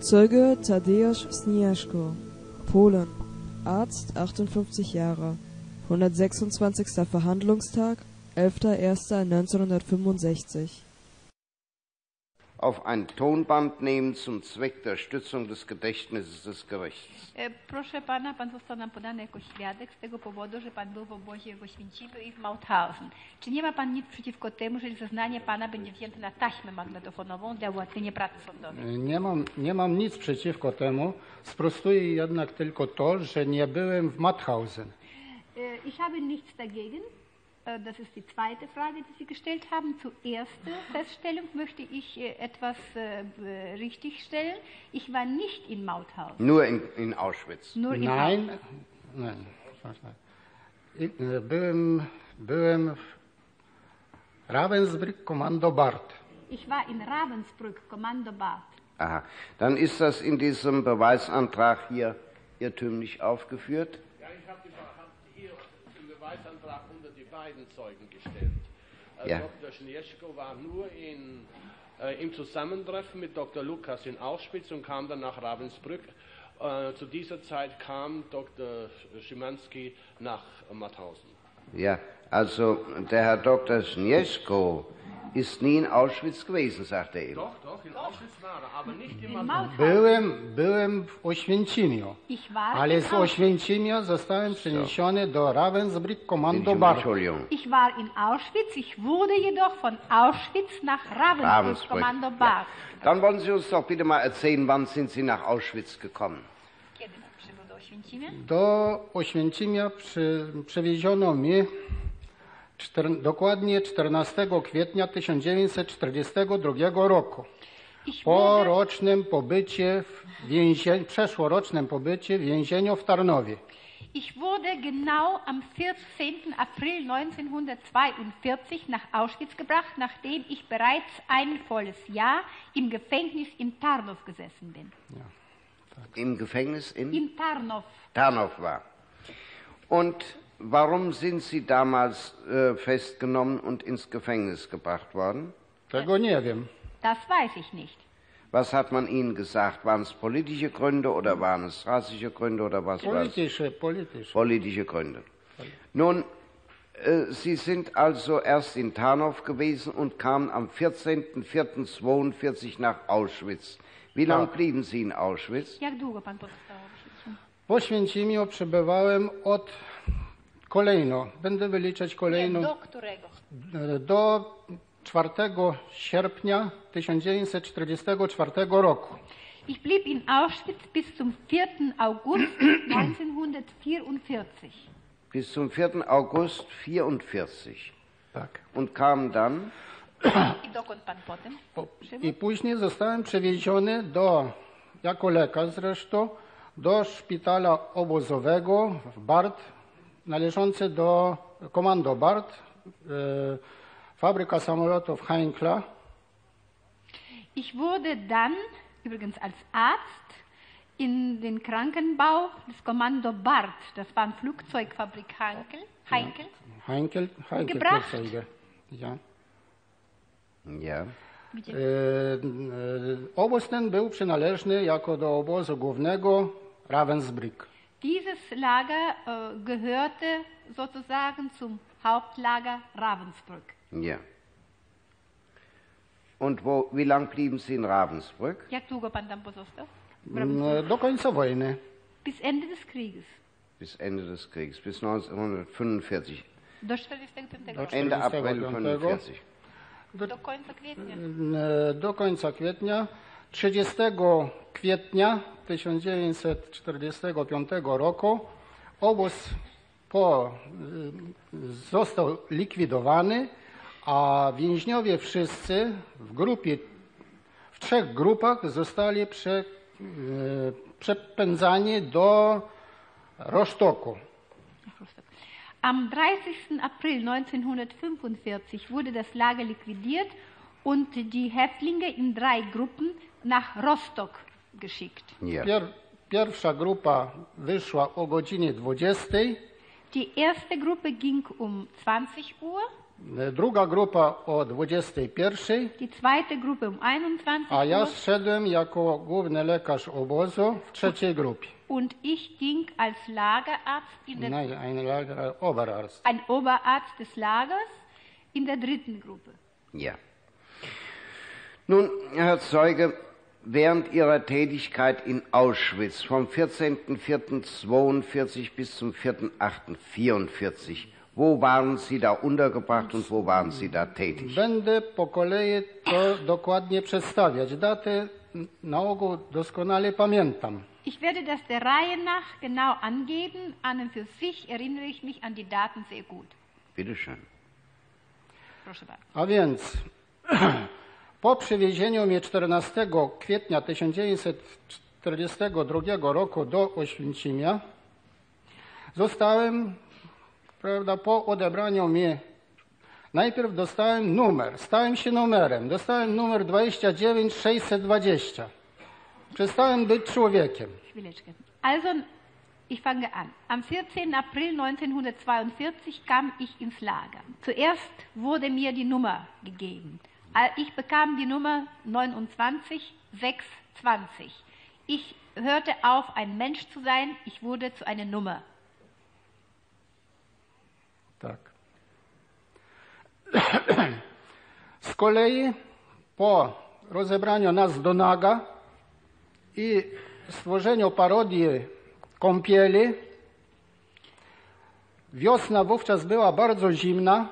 Zeuge Tadeusz Snieszko, Polen, Arzt, 58 Jahre, 126. Verhandlungstag, 11.01.1965. Auf ein Tonband nehmen zum Zweck der Stützung des Gedächtnisses des Gerichts. Proszę pana, pan został nam podany jako świadek z tego powodu, że pan był w obozie w Oświęcimiu i w Mauthausen. Czy nie ma pan nic przeciwko temu, że zeznanie pana będzie wzięte na taśmę magnetofonową dla ułatwienia pracy sądowej? Nie mam nic przeciwko temu. Sprostuję jednak tylko to, że nie byłem w Mauthausen. Ich habe nichts dagegen. Das ist die zweite Frage, die Sie gestellt haben. Zur ersten Feststellung möchte ich etwas richtigstellen. Ich war nicht in Mauthausen. Nur in Auschwitz? Nur in Nein. Byłem w Ravensbrück, Kommando Barth. Ich war in Ravensbrück, Kommando Barth. Aha, dann ist das in diesem Beweisantrag hier irrtümlich aufgeführt. Ja, ich habe hier den Beweisantrag unter die beiden Zeugen gestellt. Ja. Dr. Snieszko war nur im Zusammentreffen mit Dr. Lukas in Auschwitz und kam dann nach Ravensbrück. Zu dieser Zeit kam Dr. Szymanski nach Mauthausen. Ja, also der Herr Dr. Snieszko ist nie in Auschwitz gewesen, sagt er eben. Doch, in Auschwitz war er, aber nicht in Mauthausen. Byłem w Oświęcimiu, Ich war ale in z Auschwitz. Oświęcimia zostałem przeniesiony do Ravensbrück, Kommando Barth. Entschuldigung. Ich war in Auschwitz, ich wurde jedoch von Auschwitz nach Ravensbrück, Kommando Barth. Ja. Dann wollen Sie uns doch bitte mal erzählen, wann sind Sie nach Auschwitz gekommen? Kiedy pan przybył do Oświęcimia? Do Oświęcimia przewieziono mnie dokładnie 14 kwietnia 1942 roku. Po rocznym pobycie przeszłorocznym pobycie w więzieniu w Tarnowie. Ich wurde genau am 14. April 1942 nach Auschwitz gebracht, nachdem ich bereits ein volles Jahr im Gefängnis in Tarnow gesessen bin. Ja, tak. Im Gefängnis in Tarnow. Tarnow war. Und warum sind Sie damals festgenommen und ins Gefängnis gebracht worden? Tego nie wiem. Das weiß ich nicht. Was hat man Ihnen gesagt? Waren es politische Gründe oder waren es rassische Gründe oder was war es? Politische Gründe. Nun, Sie sind also erst in Tarnow gewesen und kamen am 14.04.42 nach Auschwitz. Wie lange blieben Sie in Auschwitz? Jak długo pan pozostał w Oświęcimiu? W Oświęcimiu przebywałem kolejno, będę wyliczać kolejno. Do którego? Do 4 sierpnia 1944 roku. Ich blieb in Auschwitz bis zum 4. August 1944. Bis zum 4. August 1944. Tak. Und kam dann? I dokąd pan potem? I później zostałem przewieziony jako lekarz zresztą, do szpitala obozowego w Barth, należący do Kommando Barth, Fabryka samolotów Heinkla. Ich wurde dann, übrigens als Arzt, in den Krankenbau des Kommando Barth, das war eine Flugzeugfabrik Heinkel, gebracht. Ja. Ja. Obóz ten był przynależny jako do obozu głównego Ravensbrück. Dieses Lager gehörte sozusagen zum Hauptlager Ravensbrück. Ja. Und wie lang blieben Sie in Ravensbrück? Jak długo pan tam pozostał? Do końca wojny. Bis Ende des Krieges. Bis Ende des Krieges, bis 1945. Do 45 roku. Ende April 1945. Do końca kwietnia. Do końca kwietnia. 30 kwietnia 1945 roku obóz został likwidowany, a więźniowie wszyscy w 3 grupach zostali przepędzani do Rostocku. Am 30. April 1945 wurde das Lager liquidiert und die Häftlinge in 3 Gruppen nach Rostock geschickt. Ja. Pierwsza grupa wyszła o godzinie 20. Die erste Gruppe ging um 20 Uhr. Druga grupa o 21. Die zweite Gruppe um 21 A ja Uhr. szedłem jako główny lekarz obozu w trzeciej grupie. Und ich ging als Lagerarzt, Nein, Oberarzt. ein Oberarzt des Lagers, in der dritten Gruppe. Ja. Nun, Herr Zeuge, während Ihrer Tätigkeit in Auschwitz vom 14.04.42 bis zum 4.08.44, wo waren Sie da untergebracht und wo waren Sie da tätig? Będę po kolei to dokładnie przedstawiać. Daty na ogół doskonale pamiętam. Ich werde das der Reihe nach genau angeben. An und für sich erinnere ich mich an die Daten sehr gut. Bitte schön. Proszę bardzo. A więc po przywiezieniu mnie 14 kwietnia 1942 roku do Oświęcimia zostałem, prawda, po odebraniu mnie, najpierw dostałem numer, stałem się numerem, dostałem numer 29620. Przestałem być człowiekiem. Chwileczkę. Also, ich fange an. Am 14. April 1942 kam ich ins Lager. Zuerst wurde mir die Nummer gegeben. Ich bekam die Nummer 29620. Ich hörte auf, ein Mensch zu sein. Ich wurde zu einer Nummer. Tak. Z kolei po rozebraniu nas do naga i stworzeniu parodii kąpieli, wiosna wówczas była bardzo zimna,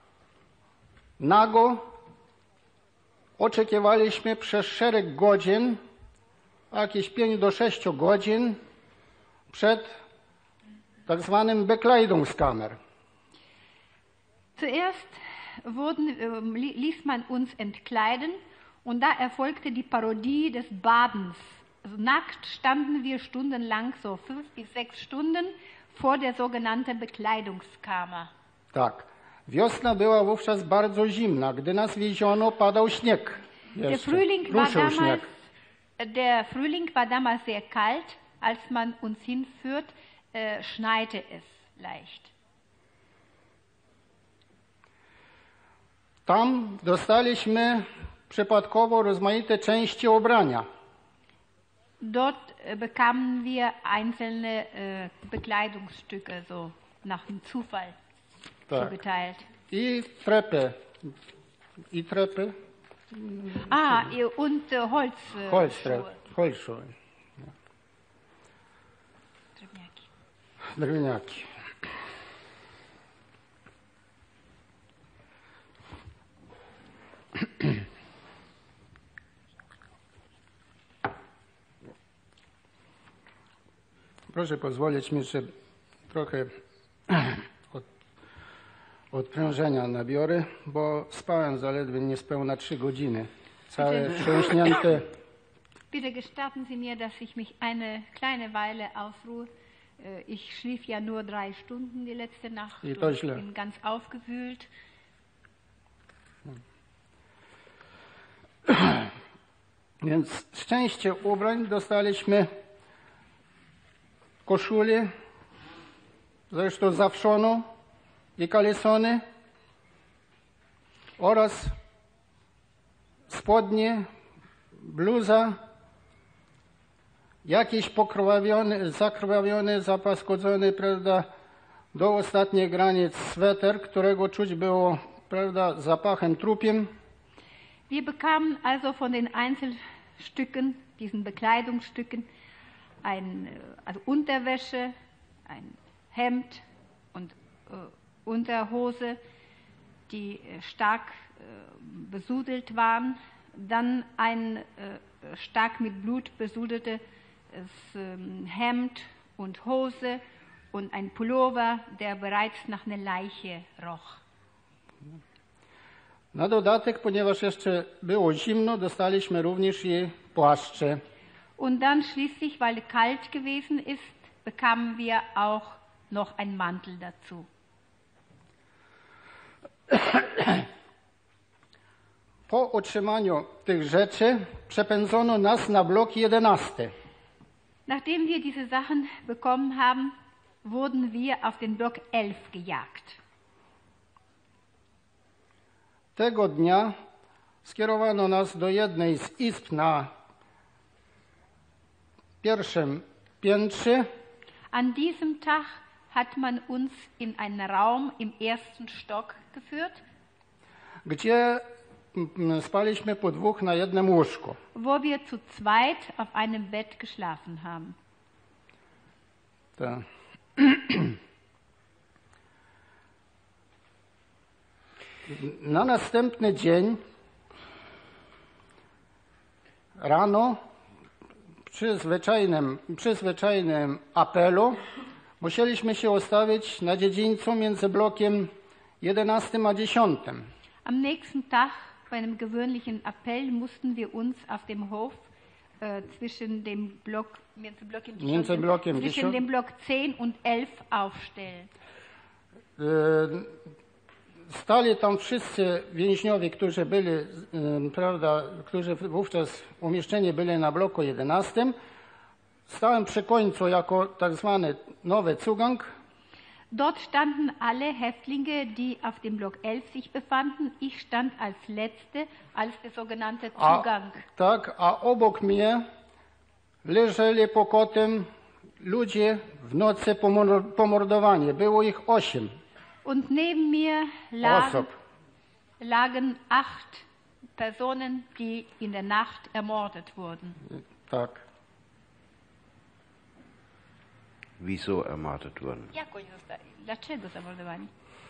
nago oczekiwaliśmy przez szereg godzin, jakieś 5 do 6 godzin przed tak zwanym Bekleidungskammer. Zuerst ließ man uns entkleiden und da erfolgte die Parodie des Badens. Also nackt standen wir stundenlang, so 5 bis 6 Stunden, vor der sogenannten Bekleidungskammer. Tak. Wiosna była wówczas bardzo zimna. Gdy nas wieziono, padał śnieg. Der Frühling war damals sehr kalt. Als man uns hinführt, schneite es leicht. Tam dostaliśmy przypadkowo rozmaite części ubrania. Dort bekamen wir einzelne Bekleidungsstücke so nach dem Zufall zugeteilt. I trepy. Und Holzschuhe. Holzschuhe. Drewniaki. Proszę pozwolić mi, że trochę odprężenia nabiorę, bo spałem zaledwie niespełna 3 godziny. Całe wstrząśnięte. Bitte gestatten Sie mir, dass ich mich eine kleine Weile ausruhe. Ich schlief ja nur 3 Stunden die letzte Nacht. I to źle. Bin ganz aufgewühlt. Więc z części ubrań dostaliśmy koszulę, zresztą zawszoną i kalesony oraz spodnie, bluza, jakiś zakrwawiony, zapaskudzony, prawda, do ostatnich granic sweter, którego czuć było, prawda, zapachem trupiem. Wir bekamen also von den Einzelstücken, diesen Bekleidungsstücken, also Unterwäsche, ein Hemd und Unterhose, die stark besudelt waren, dann ein stark mit Blut besudeltes Hemd und Hose und ein Pullover, der bereits nach einer Leiche roch. Na dodatek, ponieważ jeszcze było zimno, dostaliśmy również i płaszcze. Und dann schließlich, weil kalt gewesen ist, bekamen wir auch noch einen Mantel dazu. Po otrzymaniu tych rzeczy przepędzono nas na blok 11. Nachdem wir diese Sachen bekommen haben, wurden wir auf den Block 11 gejagt. Tego dnia skierowano nas do jednej z izb na pierwszym piętrze. An diesem Tag hat man uns in einen Raum im ersten Stock geführt, gdzie spaliśmy po dwóch na jednym łóżku. wo wir zu zweit auf einem Bett geschlafen haben. Tak. Na następny dzień rano przy zwyczajnym apelu musieliśmy się ustawić na dziedzińcu między blokiem 11 a 10. Am nächsten Tag, bei einem gewöhnlichen Appell, mussten wir uns auf dem Hof zwischen dem Block 10 und 11 aufstellen. Stali tam wszyscy więźniowie, którzy byli, którzy wówczas umieszczeni byli na bloku 11. Stałem przy końcu jako tak zwany nowy Zugang. Dort standen alle Häftlinge, die auf dem Block 11 sich befanden. Ich stand als Letzte, als der sogenannte Zugang. A obok mnie leżeli pokotem ludzie w nocy pomordowani. Było ich 8. Und neben mir lagen 8 Personen, die in der Nacht ermordet wurden. Tak. Wieso ermordet wurden? Dlaczego zamordowani?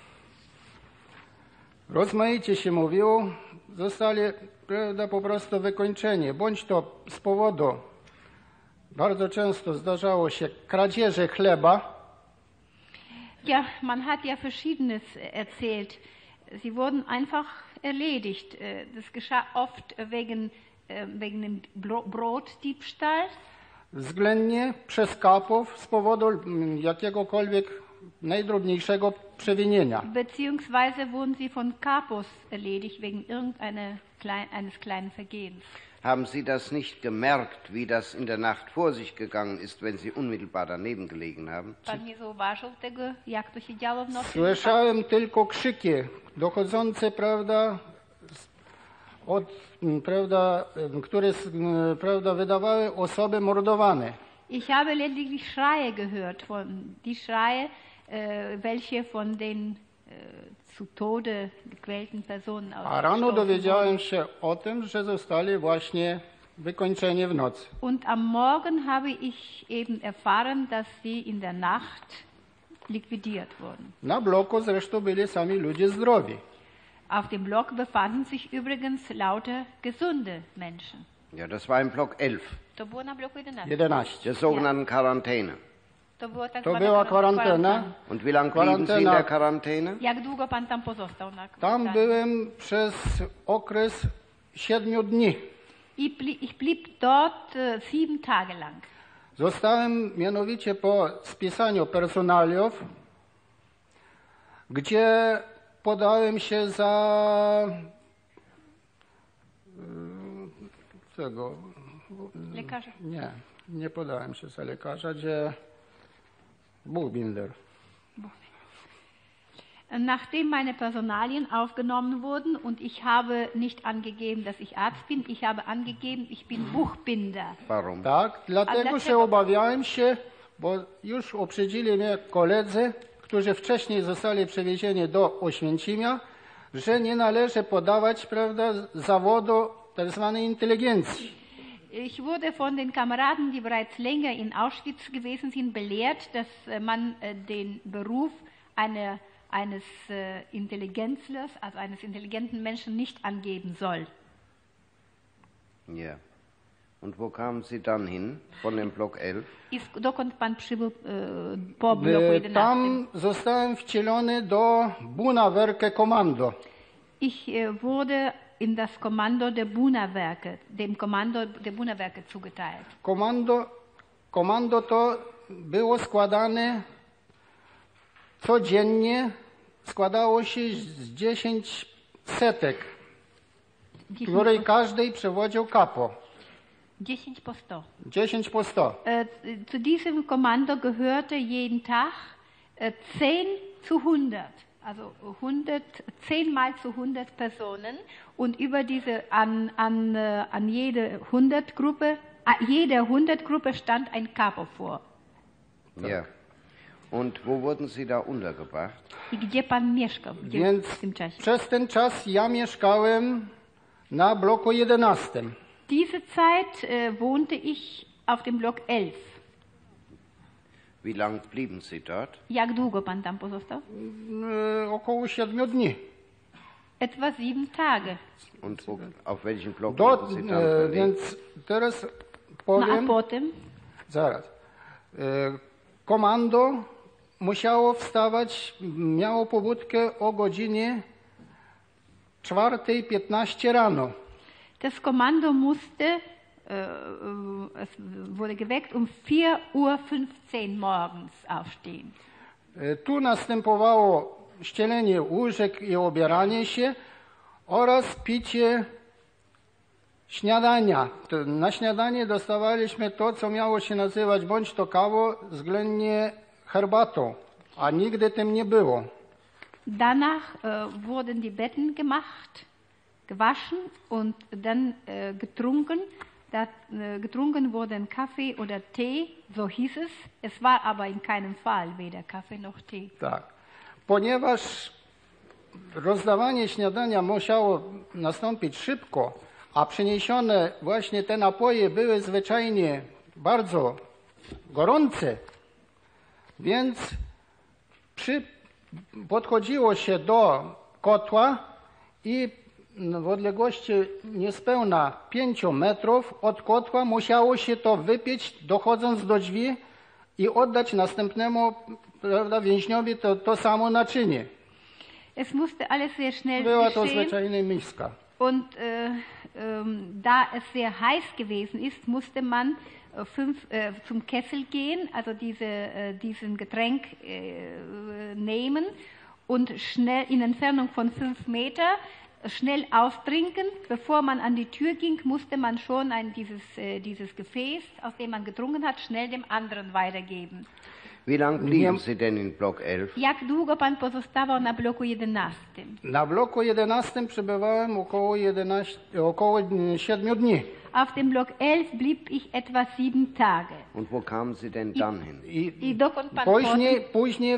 Rozmaicie się mówiło, zostali po prostu wykończeni. Bądź to z powodu, bardzo często zdarzało się kradzieży chleba. Ja, man hat ja Verschiedenes erzählt. Sie wurden einfach erledigt. Das geschah oft wegen dem Brotdiebstahls. Względnie przez kapów z powodu jakiegokolwiek najdrobniejszego przewinienia. Beziehungsweise wurden sie von Kapos erledigt wegen eines kleinen Vergehens. Haben Sie das nicht gemerkt, wie das in der Nacht vor sich gegangen ist, wenn Sie unmittelbar daneben gelegen haben? Pan nie zauważył tego, jak to się działo w nocy? Słyszałem tylko krzyki dochodzące, które wydawały osoby mordowane. Ich habe lediglich Schreie gehört, die Schreie, welche von den zu Tode gequälten Personen A rano dowiedziałem się o tym, że zostali właśnie wykończeni w nocy. Und am Morgen habe ich eben erfahren, dass sie in der Nacht liquidiert wurden. Na bloku zresztą byli sami ludzie zdrowi. Auf dem Block befanden sich übrigens lauter gesunde Menschen. Ja, das war im Block 11. To było na bloku 11. 11. Der sogenannten Quarantäne. To była kwarantanna. Und wie lange blieben Sie in der Quarantäne? Jak długo pan tam pozostał na kwarantannie? Tam byłem przez okres 7 dni. Ich blieb dort 7 Tage lang. Zostałem mianowicie po spisaniu personaliów, gdzie podałem się za tego. Lekarza? Nie podałem się za lekarza, gdzie Buchbinder. Nachdem meine Personalien aufgenommen wurden und ich habe nicht angegeben, dass ich Arzt bin, ich habe angegeben, ich bin Buchbinder. Warum? Tak, dlatego że obawiałem się, bo już uprzedzili mnie koledzy, którzy wcześniej zostali przewiezieni do Oświęcimia, że nie należy podawać, zawodu tak zwanej inteligencji. Ich wurde von den Kameraden, die bereits länger in Auschwitz gewesen sind, belehrt, dass man den Beruf eines Intelligenzlers, also eines intelligenten Menschen, nicht angeben soll. Ja. Und wo kamen Sie dann hin, von dem Block 11? Dokąd pan przybył po bloku 11? Tam zostałem wcielony do Buna-Werke Kommando. Ich wurde in das Kommando der Buna-Werke, dem Kommando der Buna-Werke zugeteilt. Kommando to było składane codziennie, składało się z 10 setek, której każdej przewodził kapo. 10 po 100. 10 po 100. Zu diesem Kommando gehörte jeden Tag 10 zu 100. Also 10 zu 100 Personen und über diese an jede 100-Gruppe, jeder 100-Gruppe stand ein Kapo vor. Ja. Und wo wurden Sie da untergebracht? I gdzie pan mieszkał Więc w tym czasie? przez ten czas ja mieszkałem na bloku 11. Diese Zeit wohnte ich auf dem Block 11. Wie lang blieben Sie dort? Jak długo pan tam pozostał? Około 7 dni. Etwa 7 Tage. Und auf welchen Block Dort, wurden Sie dann verlegt? więc teraz No a powiem, potem? zaraz. Komando musiało wstawać, miało pobudkę o godzinie 4:15 rano. Das Kommando musste, es wurde geweckt, um 4:15 Uhr morgens aufstehen. Tu następowało ścielenie łóżek i obieranie się oraz picie śniadania. Na śniadanie dostawaliśmy to, co miało się nazywać bądź to kawą, względnie herbatą, a nigdy tym nie było. Danach wurden die Betten gemacht, gewaschen und dann getrunken. Getrunken wurde Kaffee oder Tee, so hieß es. Es war aber in keinem Fall weder Kaffee noch Tee. Tak. Ponieważ rozdawanie śniadania musiało nastąpić szybko, a przyniesione właśnie te napoje były zwyczajnie bardzo gorące, więc podchodziło się do kotła i w odległości niespełna 5 metrów od kotła musiało się to wypić, dochodząc do drzwi i oddać następnemu, prawda, więźniowi to samo naczynie. Es musste alles sehr schnell Była to geschehen. zwyczajnie miska. Und da es sehr heiß gewesen ist, musste man zum Kessel gehen, also diesen Getränk nehmen und schnell in Entfernung von 5 Meter schnell austrinken. Bevor man an die Tür ging, musste man schon dieses Gefäß, aus dem man getrunken hat, schnell dem anderen weitergeben. Wie lange blieben Sie denn in Block 11? Jak długo pan pozostawał na bloku 11? Na bloku 11 przebywałem około 7 dni. Auf dem Block 11 blieb ich etwa 7 Tage. Und wo kamen Sie denn dann hin? I dokąd pan Później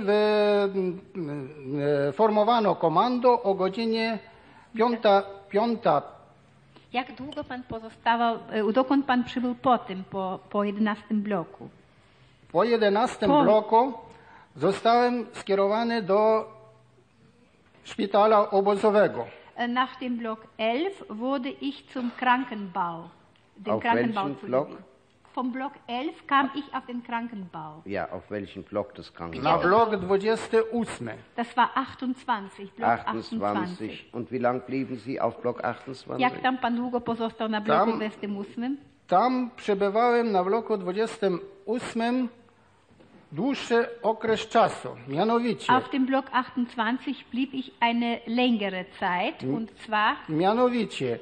formowano komando o godzinie 5. Jak długo pan pozostawał, dokąd pan przybył po 11 bloku? Po 11 bloku zostałem skierowany do szpitala obozowego. Nach dem Block 11 wurde ich zum Krankenbau. Auf welchen Block? Vom Block 11 kam ich auf den Krankenbau. Ja, auf welchen Block des Na Krankenhauses? blok 28. Das war 28, Block 28. Und wie lang blieben Sie auf Block 28? Jak tam pan długo pozostał na bloku 28? Tam przebywałem na bloku 28 dłuższy okres czasu, mianowicie. Auf dem Block 28 blieb ich eine längere Zeit, und zwar Mianowicie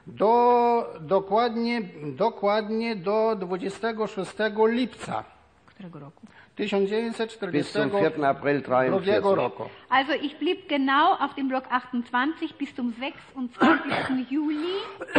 dokładnie do 26 lipca którego roku? 4. April 1942 43. roku. Also ich blieb genau auf dem Block 28 bis zum 26. Juli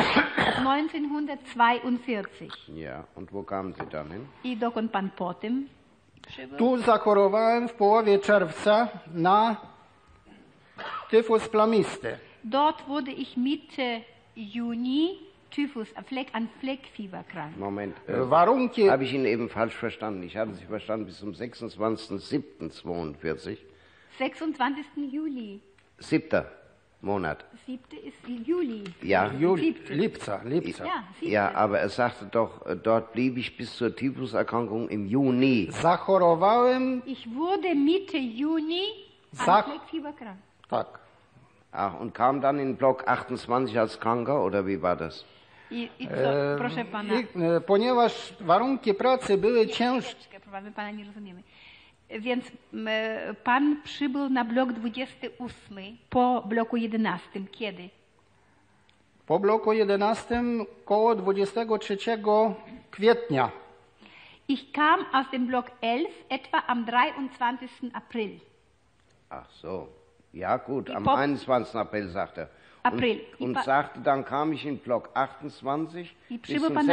1942. Ja, und wo kamen Sie dann hin? I dokąd pan potem przybył? Tu zachorowałem w połowie czerwca na tyfus plamisty. Dort wurde ich Mitte Juni an Fleckfieber krank. Moment, Warunki, habe ich Ihnen eben falsch verstanden. Ich hatte Sie verstanden bis zum 26.07.42. 26. Juli. 7. Monat. 7. ist Juli. Ja. Lipca. Ja, 7. Ja, aber er sagte doch, dort blieb ich bis zur Typhuserkrankung im Juni. Zachorowałem, Ich wurde Mitte Juni an Fleckfieber krank. tak. Ach, und kam dann in Block 28 als Kranker, oder wie war das? I co, proszę pana. Ponieważ warunki pracy były ciężkie. My pana nie rozumiemy. Więc pan przybył na blok 28 po bloku 11. Kiedy? Po bloku 11 koło 23 kwietnia. Ich kam aus dem Block 11 etwa am 23. April. Ach so. Ja gut, am 21. April, sagt er. Und sagte, dann kam ich in Block 28 bis zum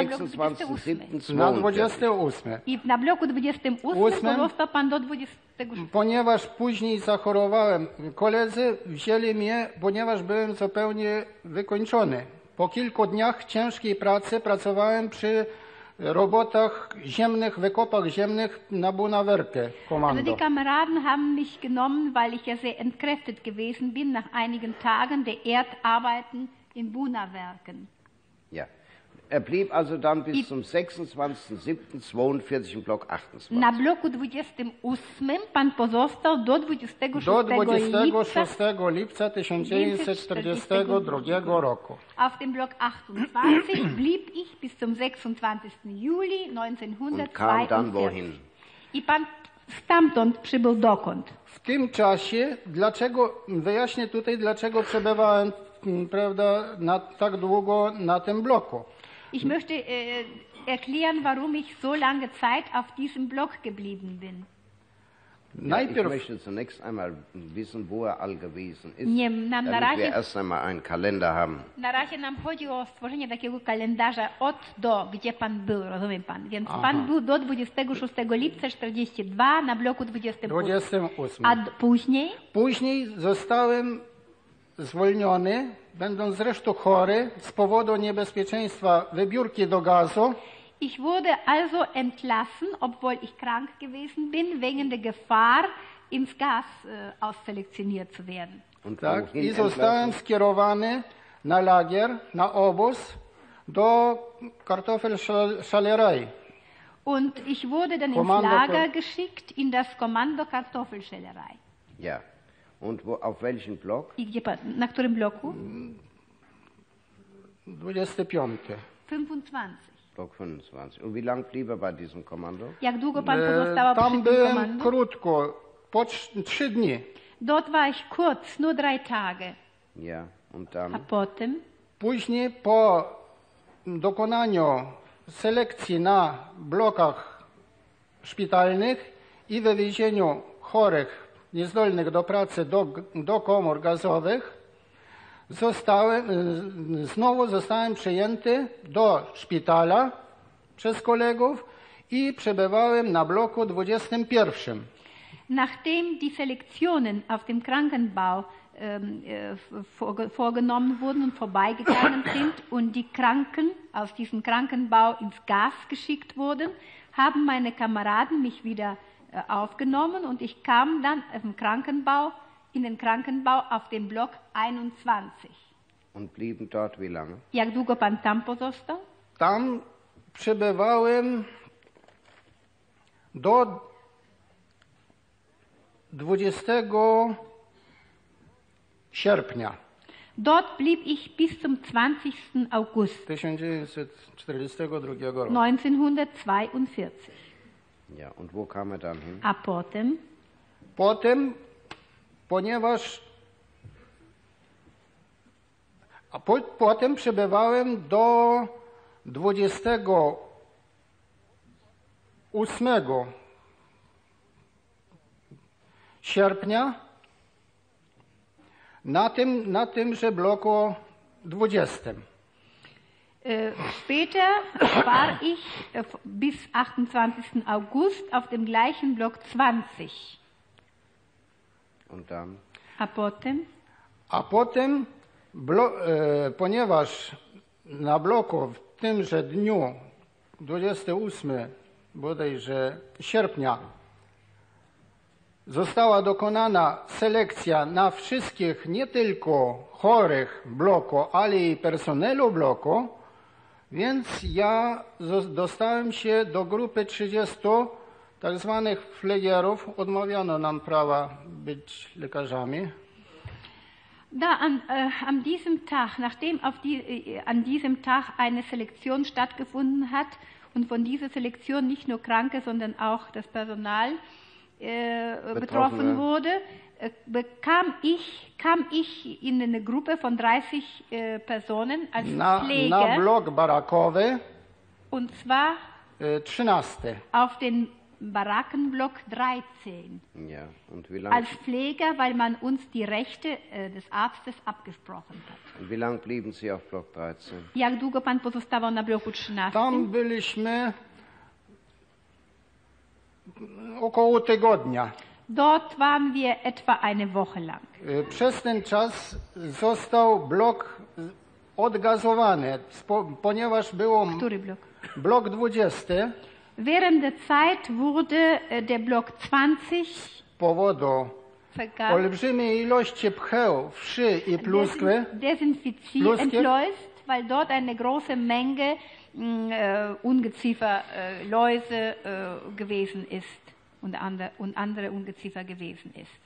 26.07.42. I na bloku 28 pozostał pan do 26. Ponieważ później zachorowałem, koledzy wzięli mnie, ponieważ byłem zupełnie wykończony. Po kilku dniach ciężkiej pracy pracowałem przy robotach ziemnych, wykopach ziemnych na Bunawerke Kommando. Also die Kameraden haben mich genommen, weil ich ja sehr entkräftet gewesen bin nach einigen Tagen der Erdarbeiten in Bunawerken. Ja. Er blieb also dann bis zum 26.07.42 im Block 28. Na bloku 28 pan pozostał do 26 lipca 1942 roku. Auf dem Block 28 blieb ich bis zum 26. Juli 1942. Und kam dann wohin? I pan stamtąd przybył dokąd? W tym czasie, wyjaśnię tutaj, dlaczego przebywałem, prawda, tak długo na tym bloku. Ich möchte erklären, warum ich so lange Zeit auf diesem Block geblieben bin. Ja, ich möchte zunächst einmal wissen, wo all gewesen ist, damit wir erst einmal einen Kalender haben. Na razie nam chodzi o stworzenie takiego kalendarza od do, gdzie pan był, rozumie pan? Więc pan był do 26 lipca 42 na bloku 28. A później? Później zostałem zwolniony, będąc zresztą chory z powodu niebezpieczeństwa wybiórki do gazu. Ich wurde also entlassen, obwohl ich krank gewesen bin, wegen der Gefahr, ins Gas ausselektioniert zu werden. Tak, i zostałem skierowany na lagier, na obóz do Kartoffelschälerei. Und ich wurde dann ins Lager geschickt, in das Kommando Kartoffelschälerei. Ja. Und auf welchen Block? I gdzie pan, na którym bloku? 25. 25. Block 25. Und wie lang blieb bei diesem Kommando? Jak długo pan pozostał przy tym byłem komando? krótko, po 3 dni. Dort war ich kurz, nur 3 Tage. Ja, und dann? A potem? Później po dokonaniu selekcji na blokach szpitalnych i wywiezieniu chorych niezdolnych do pracy do komór gazowych, znowu zostałem przyjęty do szpitala przez kolegów i przebywałem na bloku 21. Nachdem die Selektionen auf dem Krankenbau vorgenommen wurden und vorbeigegangen sind und die Kranken aus diesem Krankenbau ins Gas geschickt wurden, haben meine Kameraden mich wieder aufgenommen und ich kam dann in den Krankenbau auf dem Block 21. Und blieben dort wie lange? Jak długo pan tam pozostał? Tam przebywałem do 20 sierpnia. Dort blieb ich bis zum 20. August 1942 roku. 1942. Ja, und wo kam er dann hin? A potem? Potem, potem przebywałem do 28 sierpnia na tymże bloku 20. Später war ich bis 28. August auf dem gleichen Block 20. Und dann? A potem? A potem, ponieważ na bloku w tymże dniu 28 bodajże sierpnia została dokonana selekcja na wszystkich, nie tylko chorych bloku, ale i personelu bloku, więc ja dostałem się do grupy 30 tak zwanych pflegerów. Odmawiano nam prawa być lekarzami. Da an diesem Tag, nachdem an diesem Tag eine Selektion stattgefunden hat und von dieser Selektion nicht nur Kranke, sondern auch das Personal betroffen wurde, kam ich in eine Gruppe von 30 Personen als Pfleger. Na blok barakowy. Und zwar 13. auf den Barackenblock 13. Ja, und wie lange? Als Pfleger, weil man uns die Rechte des Arztes abgesprochen hat. Und wie lange blieben Sie auf Block 13? Jak długo pan pozostawał na bloku 13? Tam byliśmy około tygodnia. Dort waren wir etwa eine Woche lang. Przez ten czas został blok odgazowany, ponieważ było Który blok? blok 20 Während der Zeit wurde der Block 20 z powodu olbrzymiej ilości pcheł, wszy i pluskwy entblößt, weil dort eine große Menge Ungeziefer, Läuse gewesen ist und andere Ungeziefer gewesen ist.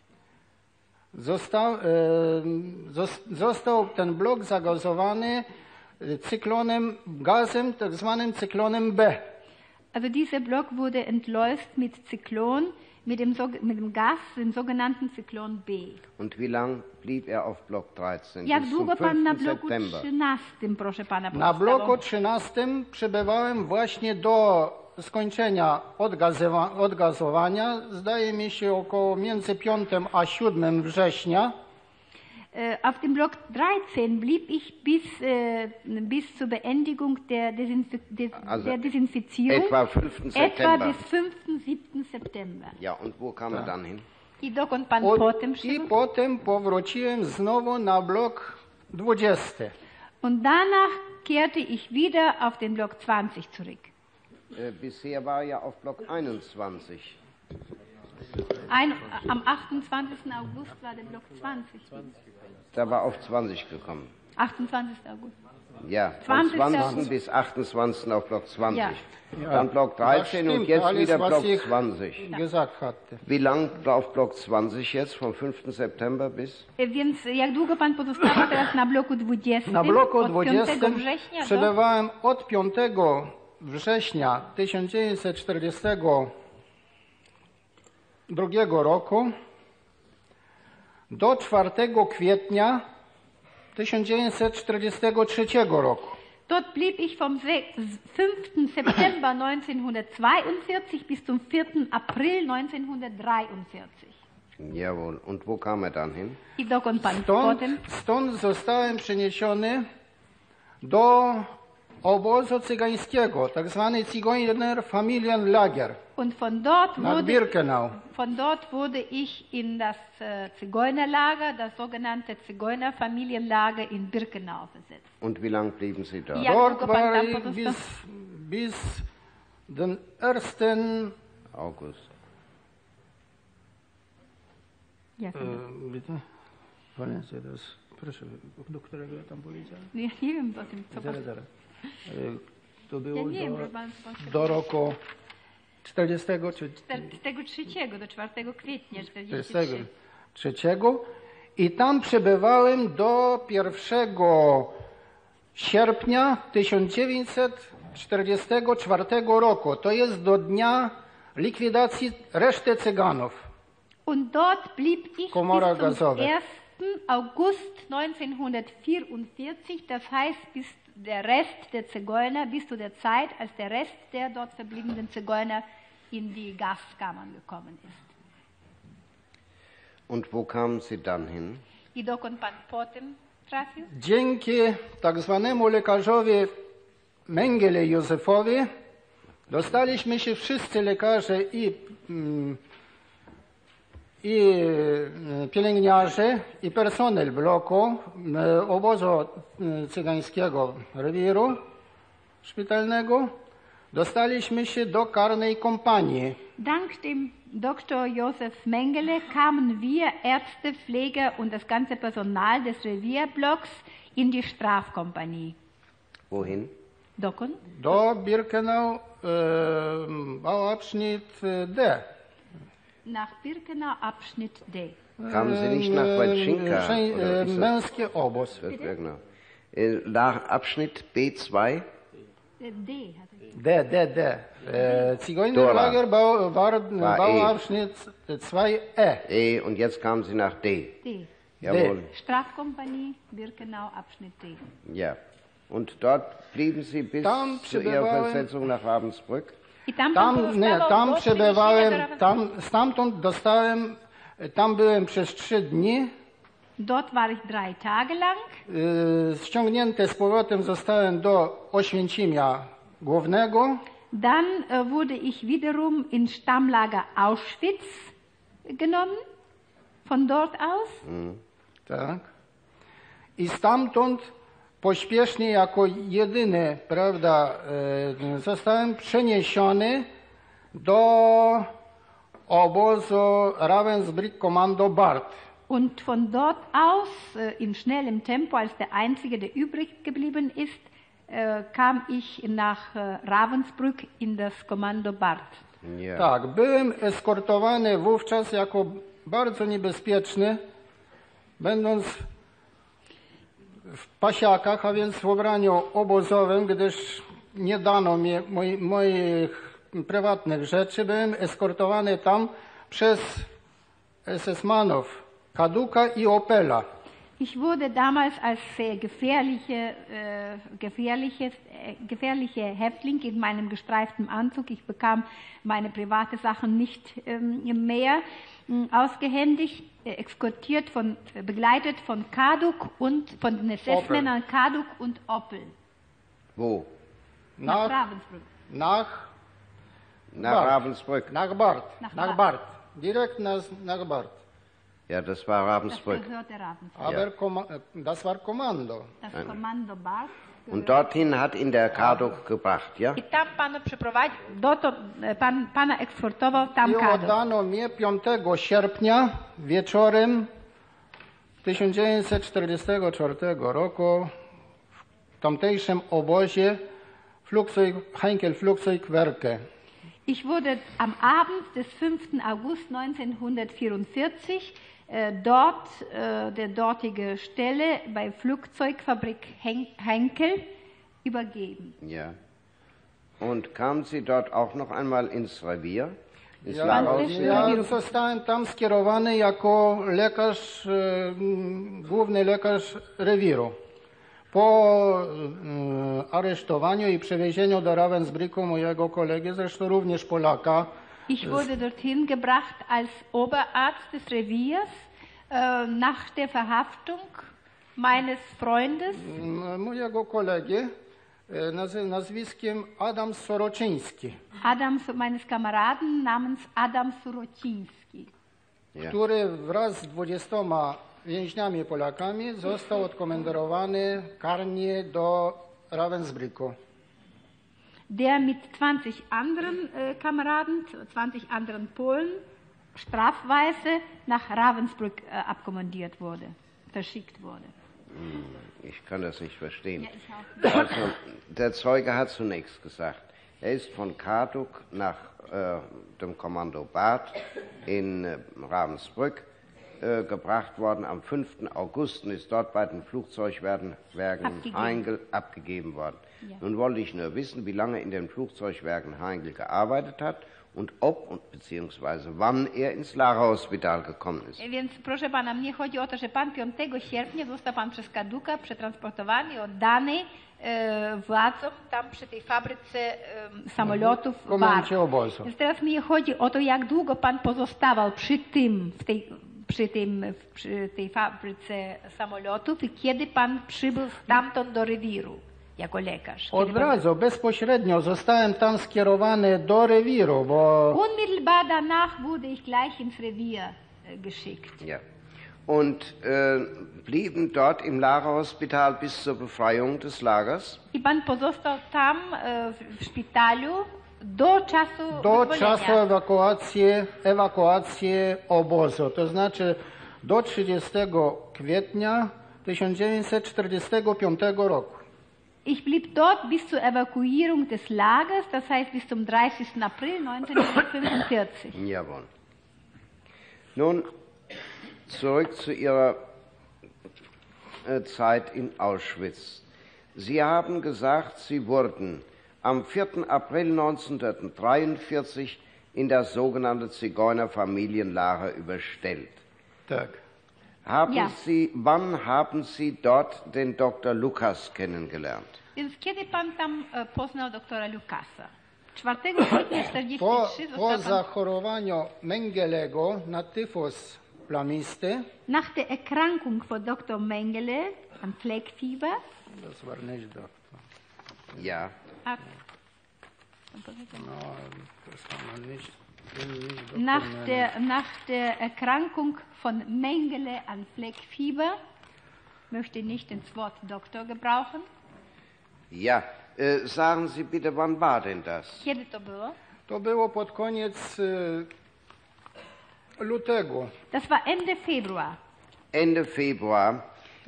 Został ten blok zagazowany cyklonem, gazem, tak zwanym cyklonem B. Also dieser Block wurde entblößt mit Zyklon, mit dem Gas, dem sogenannten Zyklon B. Und wie lang blieb auf Block 13? Jak Bis długo zum pan na 5. bloku September. 13, proszę pana, Na pozostawał? bloku 13 przebywałem właśnie do skończenia odgazowania, zdaje mi się około między 5 a 7 września. Auf dem Block 13 blieb ich bis zur Beendigung der Desinfizierung, Etwa 5. etwa September. bis 5. 7. September. Ja, und wo kam er dann hin? I dokąd pan potem I szedł? potem powróciłem znowu na blok 20. Und danach kehrte ich wieder auf den Block 20 zurück. Bisher war ja auf Block 21. Am 28. August war der Block 20. Da war auf 20 gekommen. 28. August. Ja, von 20. 20. bis 28. auf Block 20. Ja. Dann Block 13 und jetzt alles, wieder was Block ich 20. gesagt hatte. Wie lang auf Block 20 jetzt? Vom 5. September bis? Więc jak długo pan pozostawał teraz na bloku 20? Na bloku Od 20 5 września do... przebywałem od 5 września 1942 roku do 4 kwietnia 1943 roku. Dort blieb ich vom 5. September 1942 bis zum 4. April 1943. Jawohl. Und wo kam er dann hin? I dokąd pan potem? Stąd zostałem przeniesiony do obozu cygańskiego, tak zwany Zigeuner Familienlager Und von dort nach Birkenau. wurde ich in das Zigeunerlager, das sogenannte Zigeunerfamilienlager in Birkenau versetzt. Und wie lang blieben Sie da? Ja. Dort długo pan war tam ich pozostał? bis den 1. August. Ja, Bitte? Wollen Sie das? Proszę, do którego ja tam powiedziałem? ja nie wiem o tym, co pan... Zaraz. To było Ja nie wiem, że pan do roku 40 czy 43 do 4 kwietnia 43. 43 i tam przebywałem do 1 sierpnia 1944 roku. To jest do dnia likwidacji reszty Cyganów. Und dort blieb ich bis Komora zum gazowe. 1. August 1944, das heißt bis der Rest der Zigeuner, bis zu der Zeit, als der Rest der dort verbliebenen Zigeuner in die Gaskammern gekommen ist. Und wo kamen Sie dann hin? I dokąd pan potem trafił? Dzięki tak zwanemu lekarzowi Mengele Józefowi dostaliśmy się wszyscy lekarze i pielęgniarze i personel bloku obozu cygańskiego rewiru szpitalnego dostaliśmy się do karnej kompanii. Dank dem Dr. Josef Mengele kamen wir Ärzte, Pfleger und das ganze Personal des Revierblocks in die Strafkompanie. Wohin? Dokąd? Do Birkenau Bauabschnitt D. Nach Birkenau, Abschnitt D. Kamen Sie nicht nach Waldschinka? Oder ist das- Męski obóz. das Birkenau? Nach Abschnitt B2? D hatte ich. D. Zigeunerlager Bauabschnitt 2E. Und jetzt kamen Sie nach D. D. Jawohl. Strafkompanie, Birkenau, Abschnitt D. Ja. Und dort blieben Sie bis Tam zu Ihrer przebywałem- Versetzung nach Ravensbrück? Tam przebywałem, stamtąd dostałem, tam byłem przez 3 dni. Dort war ich 3 Tage lang. Ściągnięty z powrotem zostałem do Oświęcimia Głównego. Dann wurde ich wiederum in Stammlager Auschwitz genommen, von dort aus. Tak. I stamtąd pośpiesznie jako jedyny, prawda, zostałem przeniesiony do obozu Ravensbrück Kommando Bart. Und von dort aus, in schnellem Tempo, als der Einzige, der übrig geblieben ist, kam ich nach Ravensbrück in das Kommando Bart. Ja. Tak, byłem eskortowany wówczas jako bardzo niebezpieczny, będąc w pasiakach, a więc w ubraniu obozowym, gdyż nie dano mi moich prywatnych rzeczy. Byłem eskortowany tam przez SS-Manów Kaduka i Opela. Ich wurde damals als sehr gefährlicher Häftling in meinem gestreiften Anzug. Ich bekam meine private Sachen nicht mehr ausgehändigt, eskortiert begleitet von Kaduk und von den SS-Männern Kaduk und Opel. Wo? Nach Ravensbrück. Nach Ravensbrück. Nach Bart. Direkt nach Bart. Ja, das war Ravensbrück. Das gehörte Ravensbrück. Aber das war Kommando. Das Kommando Bart. Und dorthin hat ihn der Kaduk gebracht, ja? I tam pana przeprowadził, pana eksportował tam I Kaduk. oddano mnie 5 sierpnia wieczorem 1944 roku w tamtejszym obozie Heinkel-Flugzeugwerke. Ich wurde am Abend des 5. August 1944 der dortige Stelle bei Flugzeugfabrik Henkel übergeben. Ja. Und kamen Sie dort auch noch einmal ins Revier? Ja zostałem tam skierowany jako lekarz, główny lekarz rewiru. Po aresztowaniu i przewiezieniu do Ravensbrücku mojego kolegi, zresztą również Polaka. Ich wurde dorthin gebracht als Oberarzt des Reviers nach der Verhaftung meines Freundes. Mojego kolegi nazwiskiem Adam Soroczyński. Meines Kameraden namens Adam Soroczyński. Ja. Który wraz z 20 więźniami Polakami został odkomendowany karnie do Ravensbrücku. Der mit 20 anderen Kameraden, 20 anderen Polen, strafweise nach Ravensbrück abkommandiert wurde, verschickt wurde. Ich kann das nicht verstehen. Ja, ich auch nicht. Also, der Zeuge hat zunächst gesagt, er ist von Kaduk nach dem Kommando Bart in Ravensbrück gebracht worden am 5. August und ist dort bei den Flugzeugwerken Heinkel abgegeben worden. Ja. Nun wollte ich nur wissen, wie lange in den Flugzeugwerken Heinkel gearbeitet hat und ob und beziehungsweise wann er ins Lara-Hospital gekommen ist. Więc proszę pana, mnie chodzi o to, że pan 5 sierpnia został pan przez Kaduka przetransportowany i oddany władzom tam przy tej fabryce samolotów w komendzie obozu. Więc teraz mnie chodzi o to, jak długo pan pozostawał przy tej fabryce samolotów i kiedy pan przybył stamtąd do rewiru jako lekarz? Od razu, bezpośrednio zostałem tam skierowany do rewiru, bo... Unmittelbar danach wurde ich gleich ins Revier geschickt. Ja. Und blieben dort im Lara-Hospital bis zur Befreiung des Lagers? I pan pozostał tam w szpitalu do czasu ewakuacji obozu, to znaczy do 30 kwietnia 1945 roku. Ich blieb dort bis zur Evakuierung des Lagers, das heißt bis zum 30. April 1945. Jawohl. Nun zurück zu Ihrer Zeit in Auschwitz. Sie haben gesagt, Sie wurden am 4. April 1943 in das sogenannte Zigeunerfamilienlager überstellt. Tak. Wann haben Sie dort den Dr. Lukas kennengelernt? Więc kiedy pan tam poznał doktora Lukasa? 4 kwietnia 1943 po zachorowaniu Mengelego na tyfus plamisty. Nach der Erkrankung von Dr. Mengele an Fleckfieber. Das war nicht Doktor. Ja. Ach. No, das kann man nicht Nach der Erkrankung von Mengele an Fleckfieber möchte nicht das Wort Doktor gebrauchen. Ja, sagen Sie bitte, wann war denn das? Kiedy to było? To było pod koniec lutego. Das war Ende Februar. Ende Februar.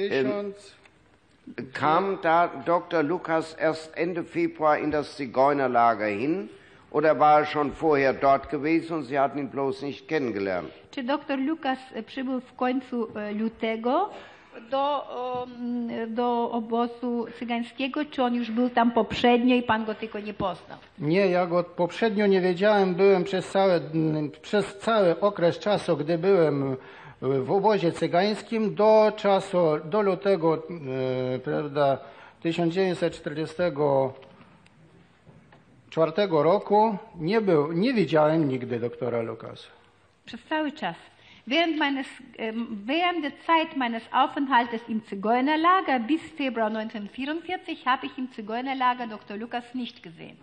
Kam da Dr. Lukas erst Ende Februar in das Zigeunerlager hin oder war er schon vorher dort gewesen und Sie hatten ihn bloß nicht kennengelernt? Czy dr Lukas przybył w końcu lutego do obozu cygańskiego, czy on już był tam poprzednio i pan go tylko nie poznał? Nie, ja go poprzednio nie wiedziałem, byłem przez cały okres czasu, gdy byłem w obozie cygańskim do lutego, prawda, 1944 roku nie widziałem nigdy doktora Lukasa. Przez cały czas. Während der Zeit meines Aufenthaltes im Zigeunerlager bis Februar 1944 habe ich im Zigeunerlager Dr. Lukas nicht gesehen.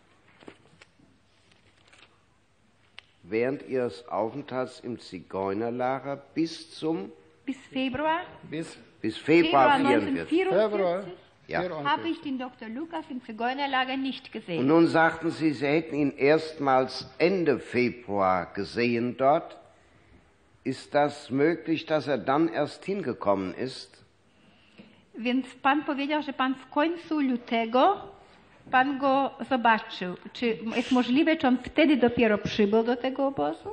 Während Ihres Aufenthalts im Zigeunerlager bis Februar? Bis Februar 1944 ja. Habe ich den Dr. Lukas im Zigeunerlager nicht gesehen. Und nun sagten Sie, Sie hätten ihn erstmals Ende Februar gesehen dort. Ist das möglich, dass er dann erst hingekommen ist? Więc pan powiedział, że pan w końcu lutego pan go zobaczył. Czy jest możliwe, że on wtedy dopiero przybył do tego obozu?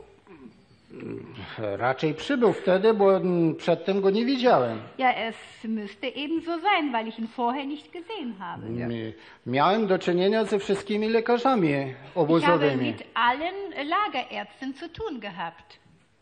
Raczej przybył wtedy, bo przedtem go nie widziałem. Ja, es müsste eben so sein, weil ich ihn vorher nicht gesehen habe. Miałem do czynienia ze wszystkimi lekarzami Ich habe obozowymi. mit allen Lagerärzten zu tun gehabt.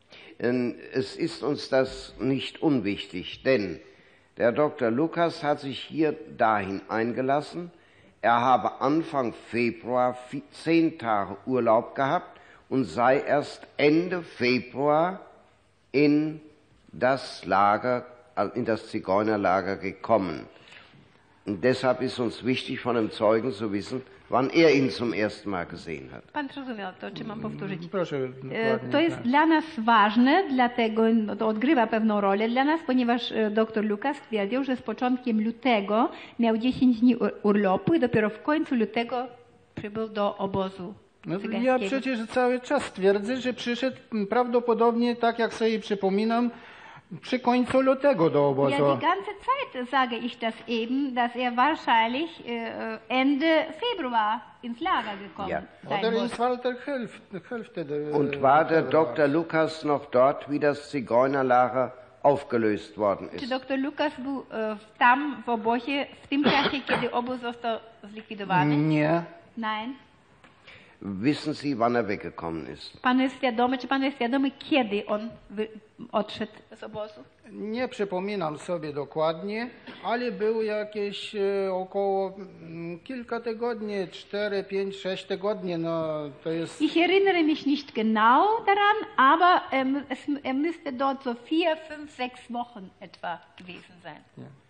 Es ist uns das nicht unwichtig, denn der Dr. Lukas hat sich hier dahin eingelassen. Er habe Anfang Februar 10 Tage Urlaub gehabt und sei erst Ende Februar in das Zigeunerlager gekommen. Und deshalb ist uns wichtig, von dem Zeugen zu wissen, wann er ihn zum ersten Mal gesehen hat. Pan zrozumiał to, czy mam powtórzyć? Proszę, dokładnie, To jest tak. dla nas ważne, dlatego to odgrywa pewną rolę dla nas, ponieważ dr Lukas stwierdził, że z początkiem lutego miał 10 dni urlopu i dopiero w końcu lutego przybył do obozu cygańskiego. Ja przecież cały czas twierdzę, że przyszedł prawdopodobnie, tak jak sobie przypominam, przy końcu lutego do obozu. Ja, die ganze Zeit sage ich das eben, dass er wahrscheinlich Ende Februar ins Lager gekommen sein Oder muss. ins Walter Hälfte. Und war der Dr. Lukas noch dort, wie das Zigeunerlager aufgelöst worden Czy ist? dr Lukas był tam w obozie w tym czasie, kiedy obóz został zlikwidowany? Nie. Nein. Wissen Sie, wann er weggekommen ist? Czy pan jest świadomy, kiedy on odszedł z obozu? Nie przypominam sobie dokładnie, ale był jakieś około kilka tygodni, 4, 5, 6 tygodni, no to jest... Ich erinnere mich nicht genau daran, aber er müsste dort so 4, 5, 6 Wochen etwa gewesen sein.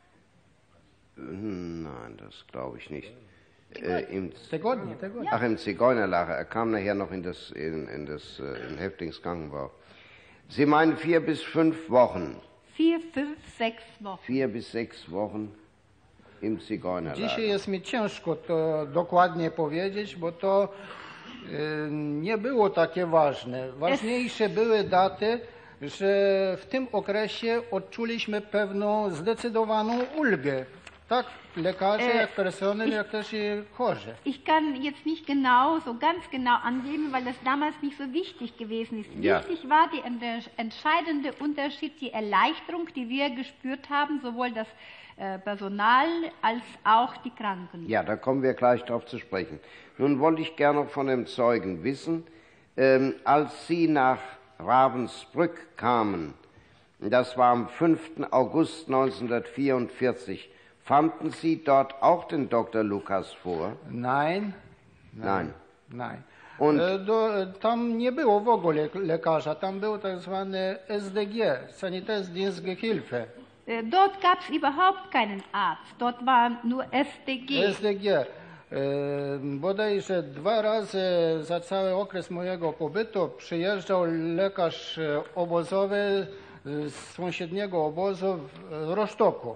Nein, das glaube ich nicht. Tygodnie. Ach, im Zigeunerlager. Er kam nachher noch in Häftlingskrankenbau. Sie meinen 4 bis 5 Wochen? 4, 5, 6 Wochen. 4 bis 6 Wochen im Zigeunerlager. Dzisiaj jest mi ciężko to dokładnie powiedzieć, bo to nie było takie ważne. Ważniejsze były daty, że w tym okresie odczuliśmy pewną zdecydowaną ulgę. Tak lekarze, jak personel, jak też i chorzy. Ich kann jetzt nicht ganz genau angeben, weil das damals nicht so wichtig gewesen ist. Ja. Wichtig war der entscheidende Unterschied, die Erleichterung, die wir gespürt haben, sowohl das Personal als auch die Kranken. Ja, da kommen wir gleich drauf zu sprechen. Nun wollte ich gerne von dem Zeugen wissen, als Sie nach Ravensbrück kamen, das war am 5. August 1944, fanden Sie dort auch den Dr. Lukas vor? Nein. Nein. Nein. Und Tam nie było w ogóle lekarza, tam był tak zwany SDG, Sanitätsdienstgehilfe. Dort gab es überhaupt keinen Arzt, dort war nur SDG. SDG. Bodajże 2 razy za cały okres mojego pobytu przyjeżdżał lekarz obozowy z sąsiedniego obozu w Rostoku.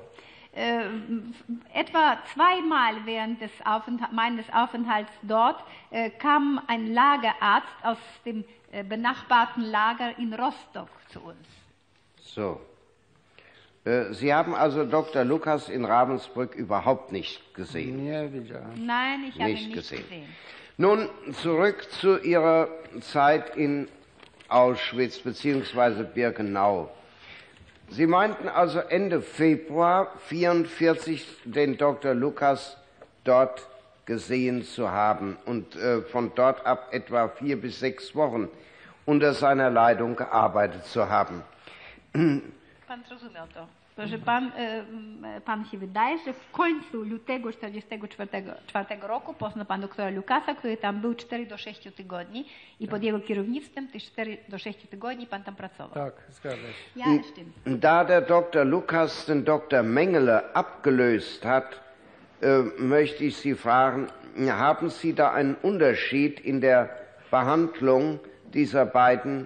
Etwa zweimal während meines Aufenthalts dort kam ein Lagerarzt aus dem benachbarten Lager in Rostock zu uns. so. Sie haben also Dr. Lukas in Ravensbrück überhaupt nicht gesehen. Nie widziałem. Nein, ich habe ihn Nicht nicht gesehen. gesehen. Nun zurück zu Ihrer Zeit in Auschwitz bzw. Birkenau. Sie meinten also Ende Februar 1944 den Dr. Lukas dort gesehen zu haben und von dort ab etwa 4 bis 6 Wochen unter seiner Leitung gearbeitet zu haben. Pan zrozumiał to. Że pan się wydaje, że w końcu lutego 1944 roku poznał pan doktora Lukasa, który tam był 4 do 6 tygodni i pod jego kierownictwem tych 4 do 6 tygodni pan tam pracował. Tak, zgadza się. Ja, stimmt. Da der Dr. Lukas den Dr. Mengele abgelöst hat, möchte ich Sie fragen, haben Sie da einen Unterschied in der Behandlung dieser beiden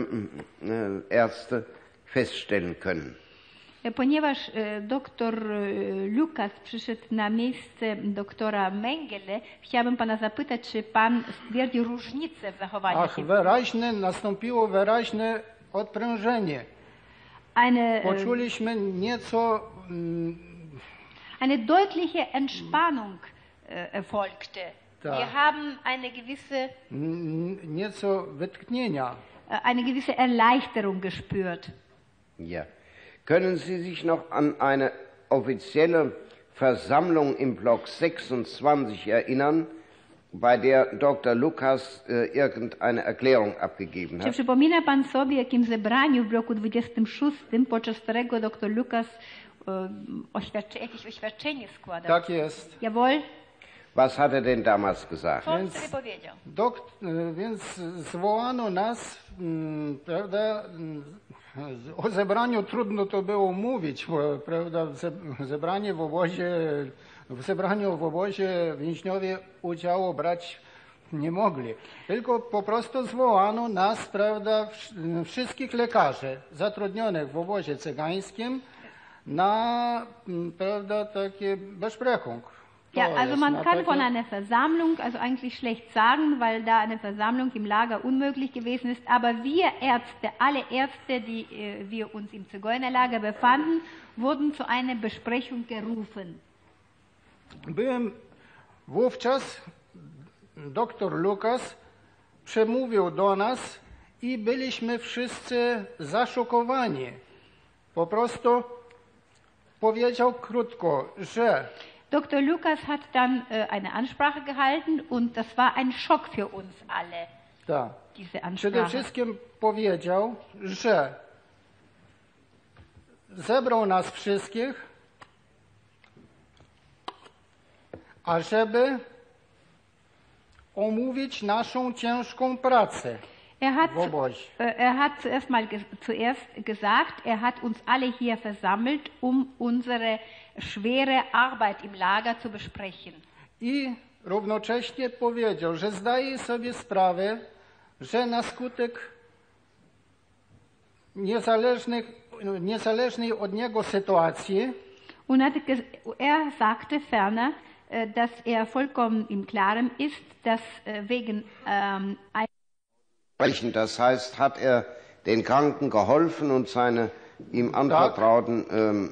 Ärzte feststellen können? Ponieważ doktor Lukas przyszedł na miejsce doktora Mengele, chciałabym pana zapytać, czy pan stwierdził różnicę w zachowaniu się? Nastąpiło wyraźne odprężenie. Poczuliśmy nieco... Eine deutliche Entspannung erfolgte. Tak. Wir haben eine gewisse... nieco wytchnienia. Eine gewisse Erleichterung gespürt. Ja. Können Sie sich noch an eine offizielle Versammlung im Block 26 erinnern, bei der Dr. Lukas irgendeine Erklärung abgegeben Czy hat? przypomina pan sobie, jakim zebraniu w bloku 26, podczas którego dr Lukas jakieś oświadczenie składał? Tak jest. Jawohl. Was hat er denn damals gesagt? Co on wtedy powiedział? Więc zwołano nas, prawda, o zebraniu trudno to było mówić, bo, prawda, w zebraniu w obozie więźniowie udziału brać nie mogli. Tylko po prostu zwołano nas, prawda, wszystkich lekarzy zatrudnionych w obozie cygańskim na, prawda, takie Besprechung. Ja, also man kann von einer Versammlung also eigentlich schlecht sagen, weil da eine Versammlung im Lager unmöglich gewesen ist. Aber wir Ärzte, alle Ärzte, die wir uns im Zigeunerlager befanden, wurden zu einer Besprechung gerufen. Byłem wówczas, doktor Lukas przemówił do nas i byliśmy wszyscy zaszokowani. Po prostu powiedział krótko, że Dr. Lukas hat dann eine Ansprache gehalten und das war ein Schock für uns alle, tak, diese Ansprache. przede wszystkim powiedział, że zebrał nas wszystkich, ażeby omówić naszą ciężką pracę. Er hat zuerst gesagt, er hat uns alle hier versammelt, unsere schwere Arbeit im Lager zu besprechen. I równocześnie powiedział, że zdaje sobie sprawę, że na skutek niezależnej od niego sytuacji Und er sagte ferner, dass er vollkommen im Klaren ist, dass wegen Das heißt, hat er den Kranken geholfen und seine ihm anvertrauten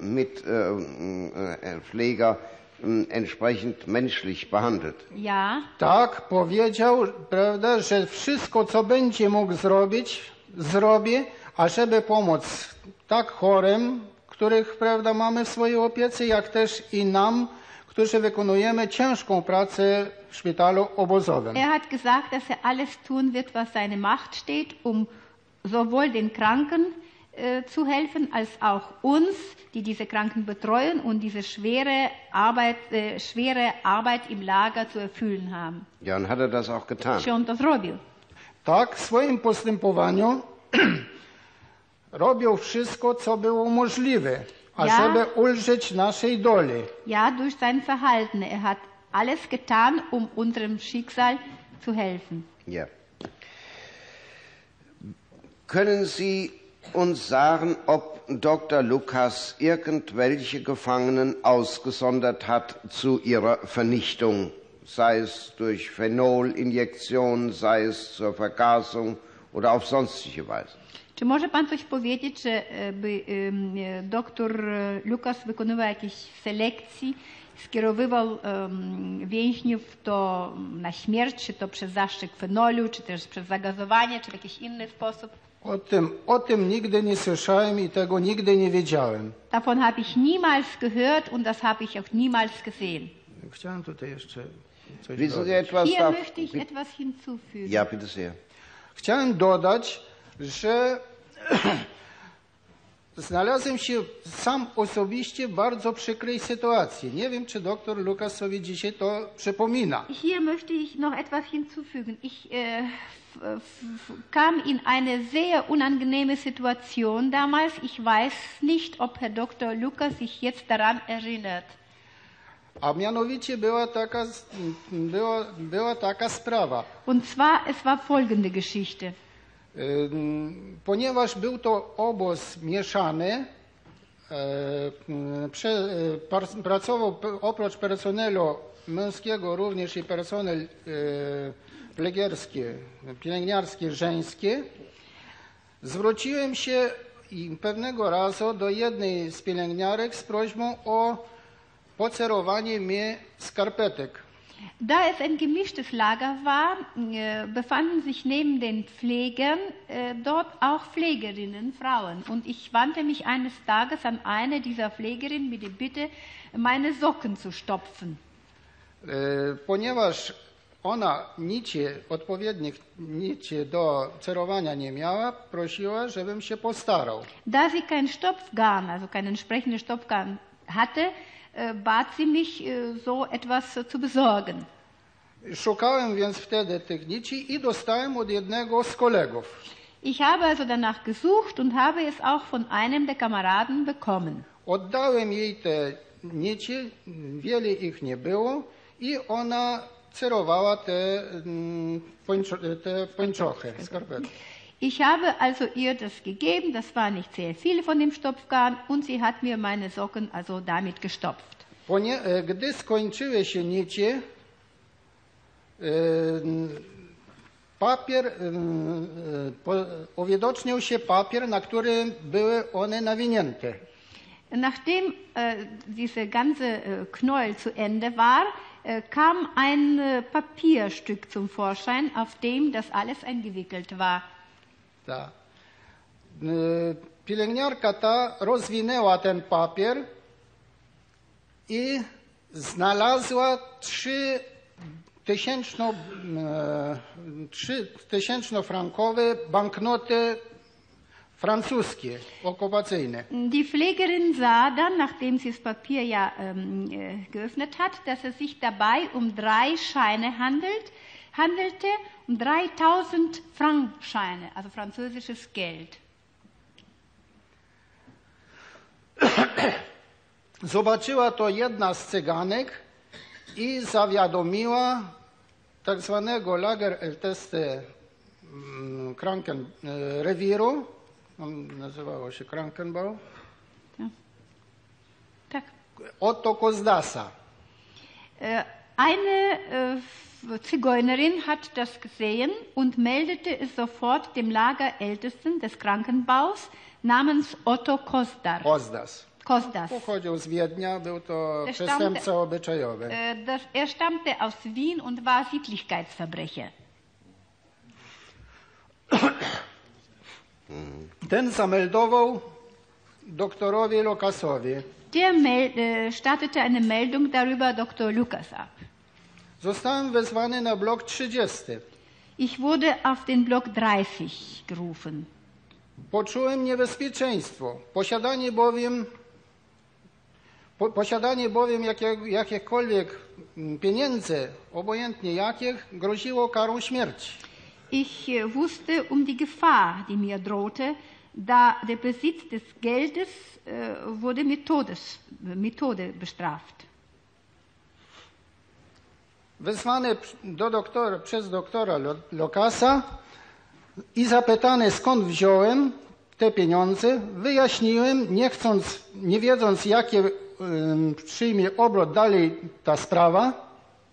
Mitpfleger entsprechend menschlich behandelt. Ja. Tak, powiedział, prawda, że wszystko, co będzie mógł zrobić, zrobi, ażeby pomóc tak chorym, których, prawda, mamy w swojej opiece, jak też i nam, którzy wykonujemy ciężką pracę w szpitalu obozowym. Er hat gesagt, dass er alles tun wird, was seine Macht steht, sowohl den Kranken zu helfen, als auch uns, die diese Kranken betreuen und diese schwere Arbeit im Lager zu erfüllen haben. Ja, und hat er das auch getan? Czy on to zrobił? Tak, w swoim postępowaniu robił wszystko, co było możliwe, ażeby ulżyć naszej doli. Ja, durch sein Verhalten. Er hat alles getan, um unserem Schicksal zu helfen. Ja. Können Sie uns sagen, ob Dr. Lukas irgendwelche Gefangenen ausgesondert hat zu ihrer Vernichtung, sei es durch Phenolinjektion, sei es zur Vergasung oder auf sonstige Weise? Czy może pan coś powiedzieć, że doktor Lukas wykonywał jakieś selekcji, skierowywał więźniów to na śmierć, czy to przez zastrzyk fenolu, czy też przez zagazowanie, czy w jakiś inny sposób? O tym nigdy nie słyszałem i tego nigdy nie wiedziałem. Davon habe ich niemals gehört und das habe ich auch niemals gesehen. Chciałem tutaj jeszcze coś Wissen Sie dodać. etwas Hier davon? möchte ich etwas hinzufügen. Ja, bitte sehr. Chciałem dodać, że znalazłem się sam osobiście w bardzo przykrej sytuacji. Nie wiem, czy doktor Lukas sobie dzisiaj to przypomina. Hier möchte ich noch etwas hinzufügen. Ich kam in eine sehr unangenehme Situation damals. Ich weiß nicht, ob Herr Dr. Lukas sich jetzt daran erinnert. A mianowicie była taka sprawa. Und zwar, es war folgende Geschichte. Ponieważ był to obóz mieszany, pracował oprócz personelu męskiego również i personel pielęgniarskie żeńskie. Zwróciłem się pewnego razu do jednej z pielęgniarek z prośbą o pocerowanie mnie skarpetek. Da es ein gemischtes Lager war, befanden sich neben den Pflegern dort auch Pflegerinnen, Frauen. Und ich wandte mich eines Tages an eine dieser Pflegerinnen mit der Bitte, meine Socken zu stopfen. Ponieważ ona odpowiednich nici do cerowania nie miała, prosiła, żebym się postarał. Da sie kein Stopfgarn, also kein entsprechendes Stopfgarn hatte, bat sie mich, so etwas zu besorgen. Szukałem więc wtedy tych nici i dostałem od jednego z kolegów. Ich habe also danach gesucht und habe es auch von einem der Kameraden bekommen. Oddałem jej te nici, wiele ich nie było i ona cerowała te pończochy, skarpety. Ich habe also ihr das gegeben, das war nicht sehr viel von dem Stopfgarn und sie hat mir meine Socken also damit gestopft. Gdy skończyły się nicie, uwidocznił się papier, na którym były one nawinięte. Nachdem diese ganze Knäuel zu Ende war, kam ein Papierstück zum Vorschein, auf dem das alles eingewickelt war. Ta. Pielęgniarka ta rozwinęła ten papier i znalazła 3000-frankowe banknoty francuskie, okupacyjne. Die Pflegerin sah dann, nachdem sie das Papier ja geöffnet hat, dass es sich dabei um 3 Scheine handelte, um 3000 Franc-Scheine, also französisches Geld. Zobaczyła to jedna z cyganek i zawiadomiła tak zwanego Lagerälteste rewiru, nazywało się Krankenbau, Tak. Otto Kozdasa. Eine Zigeunerin hat das gesehen und meldete es sofort dem Lagerältesten des Krankenbaus namens Otto Kostas. Pochodził z Wiednia, był to przestępca obyczajowy. Er stammte aus Wien und war Sittlichkeitsverbrecher. Ten zameldował doktorowi Lukasowi. Der startete eine Meldung darüber Dr. Lukas ab. Zostałem wezwany na blok 30. Ich wurde auf den Block 30 gerufen. Poczułem niebezpieczeństwo. Posiadanie bowiem jakichkolwiek pieniędzy, obojętnie jakich, groziło karą śmierci. Ich wusste die Gefahr, die mir drohte, da der Besitz des Geldes wurde mit Tode bestraft. Wezwany przez doktora Lucasa i zapytany, skąd wziąłem te pieniądze, wyjaśniłem, nie wiedząc, jakie przyjmie obrót dalej ta sprawa.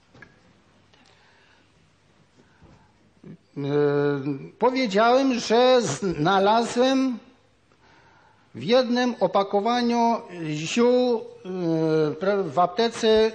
Powiedziałem, że znalazłem w jednym opakowaniu ziół w aptece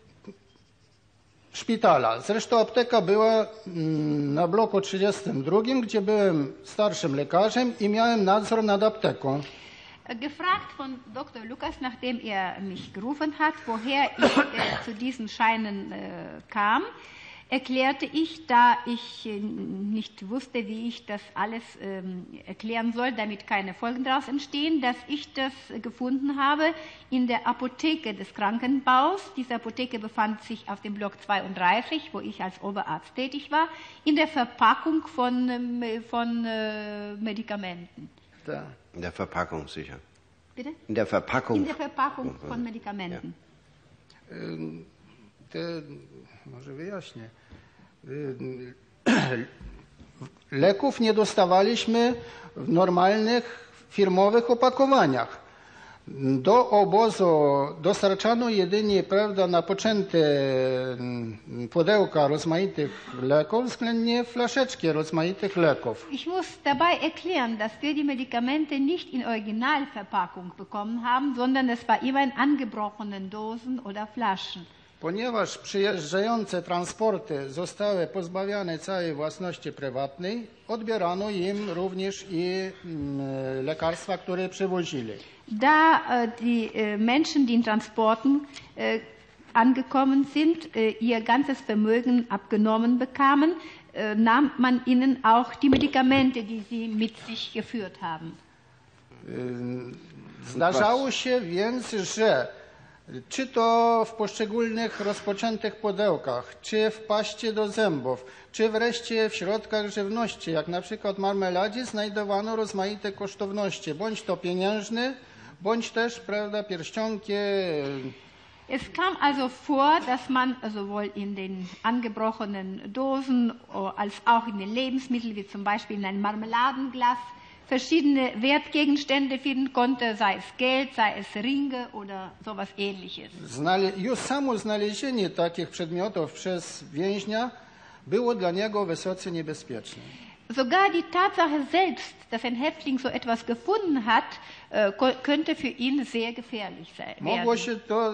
szpitala. Zresztą apteka była na bloku 32, gdzie byłem starszym lekarzem i miałem nadzór nad apteką. Gefragt von Dr. Lukas, nachdem mich gerufen hat, woher ich zu diesen Scheinen kam, erklärte ich, da ich nicht wusste, wie ich das alles erklären soll, damit keine Folgen daraus entstehen, dass ich das gefunden habe in der Apotheke des Krankenbaus. Diese Apotheke befand sich auf dem Block 32, wo ich als Oberarzt tätig war, in der Verpackung von Medikamenten. Da. In der Verpackung sicher. Bitte? In der Verpackung. In der Verpackung von Medikamenten. Ja. Może wyjaśnię. Leków nie dostawaliśmy w normalnych firmowych opakowaniach. Do obozu dostarczano jedynie, prawda, napoczęte pudełka rozmaitych leków, względnie flaszeczki rozmaitych leków. Ich muss dabei erklären, dass wir die Medikamente nicht in Originalverpackung bekommen haben, sondern es war immer in angebrochenen Dosen oder Flaschen. Ponieważ przyjeżdżające transporty zostały pozbawiane całej własności prywatnej, odbierano im również i lekarstwa, które przywozili. Da die Menschen, die in Transporten angekommen sind, ihr ganzes Vermögen abgenommen bekamen, nahm man ihnen auch die Medikamente, die sie mit sich geführt haben. Zdarzało się więc, że czy to w poszczególnych rozpoczętych pudełkach, czy w paście do zębów, czy wreszcie w środkach żywności, jak na przykład marmeladzie, znajdowano rozmaite kosztowności, bądź to pieniężne, bądź też, prawda, pierścionki. Es kam also vor, dass man sowohl in den angebrochenen Dosen als auch in den Lebensmitteln, wie zum Beispiel in einem Marmeladenglas, verschiedene Wertgegenstände finden konnte, sei es Geld, sei es Ringe oder sowas Ähnliches. Już samo znalezienie takich przedmiotów przez więźnia było dla niego wysoce niebezpieczne. Sogar die Tatsache selbst, dass ein Häftling so etwas gefunden hat, könnte für ihn sehr gefährlich sein. Mogło się to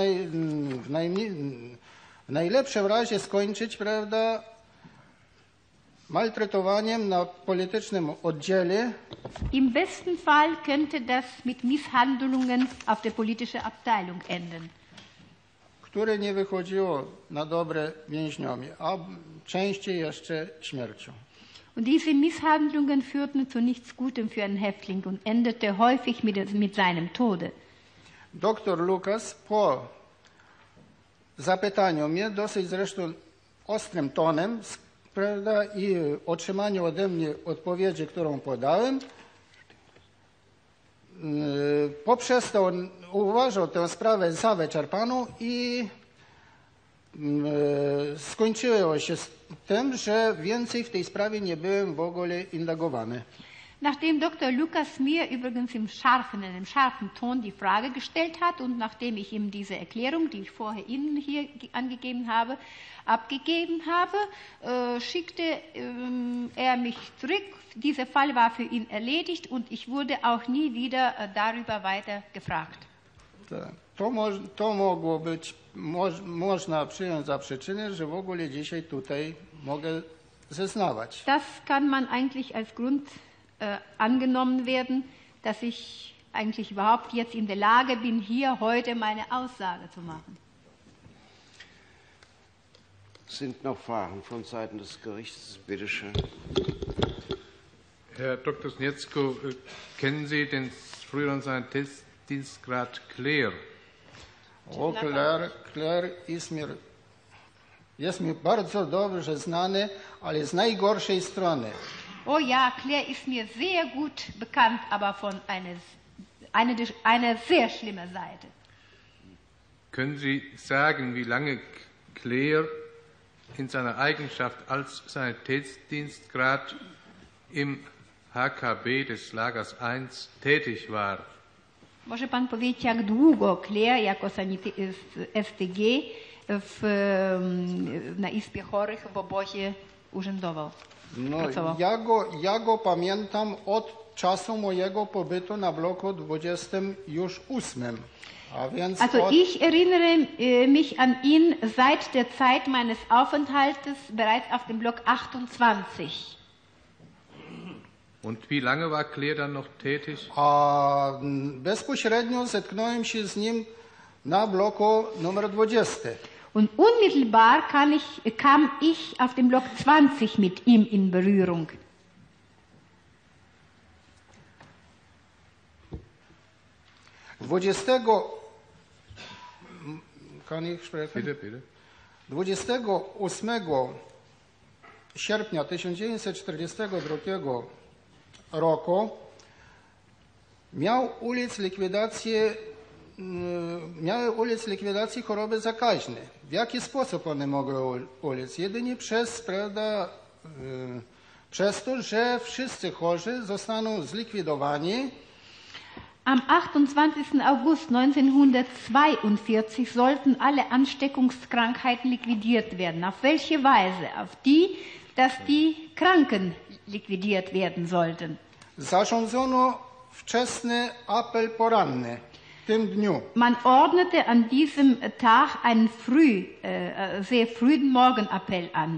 w najlepszym razie skończyć, prawda, maltretowaniem na politycznym oddziale. Im besten Fall könnte das mit Misshandlungen auf der politischen Abteilung enden. Które nie wychodziło na dobre więźniowi, a częściej jeszcze śmiercią. Und diese Misshandlungen führten zu nichts Gutem für einen Häftling und endete häufig mit seinem Tode. Doktor Lukas po zapytaniu mnie, dosyć zresztą ostrym tonem, prawda, i otrzymaniu ode mnie odpowiedzi, którą podałem, poprzez to uważał tę sprawę za wyczerpaną i skończyło się z tym, że więcej w tej sprawie nie byłem w ogóle indagowany. Nachdem Dr. Lukas mir übrigens in einem scharfen Ton die Frage gestellt hat und nachdem ich ihm diese Erklärung, die ich vorher Ihnen hier angegeben habe, abgegeben habe, schickte er mich zurück. Dieser Fall war für ihn erledigt und ich wurde auch nie wieder darüber weiter gefragt. To mogło być, można przyjąć za przyczynę, że w ogóle dzisiaj tutaj mogę zeznawać. Das kann man eigentlich als Grund angenommen werden, dass ich eigentlich überhaupt jetzt in der Lage bin, hier heute meine Aussage zu machen. Sind noch Fragen von Seiten des Gerichts? Bitte schön. Herr Dr. Snieczko, kennen Sie den früheren Sanitätsdienstgrad Clerc? O, Clerc jest mi bardzo dobrze znany, ale z najgorszej strony. Oh ja, Clerc ist mir sehr gut bekannt, aber von einer sehr schlimmen Seite. Können Sie sagen, wie lange Clerc in seiner Eigenschaft als Sanitätsdienstgrad im HKB des Lagers 1 tätig war? Może pan powiedzieć, jak długo Clerc jako STG na Izbie Chorych w obozie urzędował? No, pracował? ja go pamiętam od czasu mojego pobytu na bloku 28. Also ich erinnere mich an ihn seit der Zeit meines Aufenthaltes bereits auf dem Block 28. Und wie lange war Clerc dann noch tätig? A bezpośrednio zetknąłem się z nim na bloku numer 20. Und unmittelbar kam ich auf dem Block 20 mit ihm in Berührung. Kann ich sprechen? Bitte. 28 sierpnia 1942 roku miały ulic likwidacji choroby zakaźnej. W jaki sposób one mogły ulec? Jedynie przez to, że wszyscy chorzy zostaną zlikwidowani. Am 28. August 1942 sollten alle Ansteckungskrankheiten liquidiert werden. Auf welche Weise? Auf die, dass die Kranken liquidiert werden sollten. Zarządzono wczesny apel poranny w tym dniu. Man ordnete an diesem Tag einen sehr frühen Morgenappell an.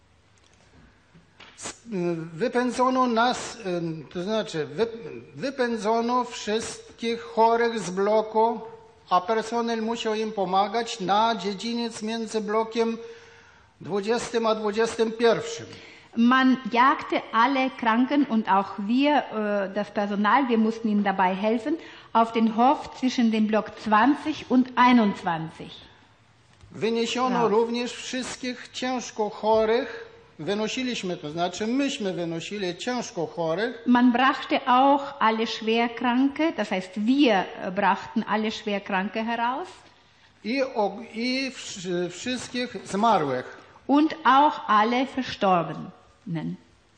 Wypędzono wszystkich chorych z bloku, a personel musiał im pomagać na dziedziniec między blokiem 20 a 21. Man jagte alle Kranken und auch wir, das Personal, wir mussten ihnen dabei helfen, auf den Hof zwischen dem Block 20 und 21. Wyniesiono również wszystkich ciężko chorych. Wynosiliśmy, to znaczy myśmy wynosili ciężko chorych. Man brachte auch alle Schwerkranke, das heißt wir brachten alle Schwerkranke heraus. I wszystkich zmarłych. Und auch alle Verstorbenen.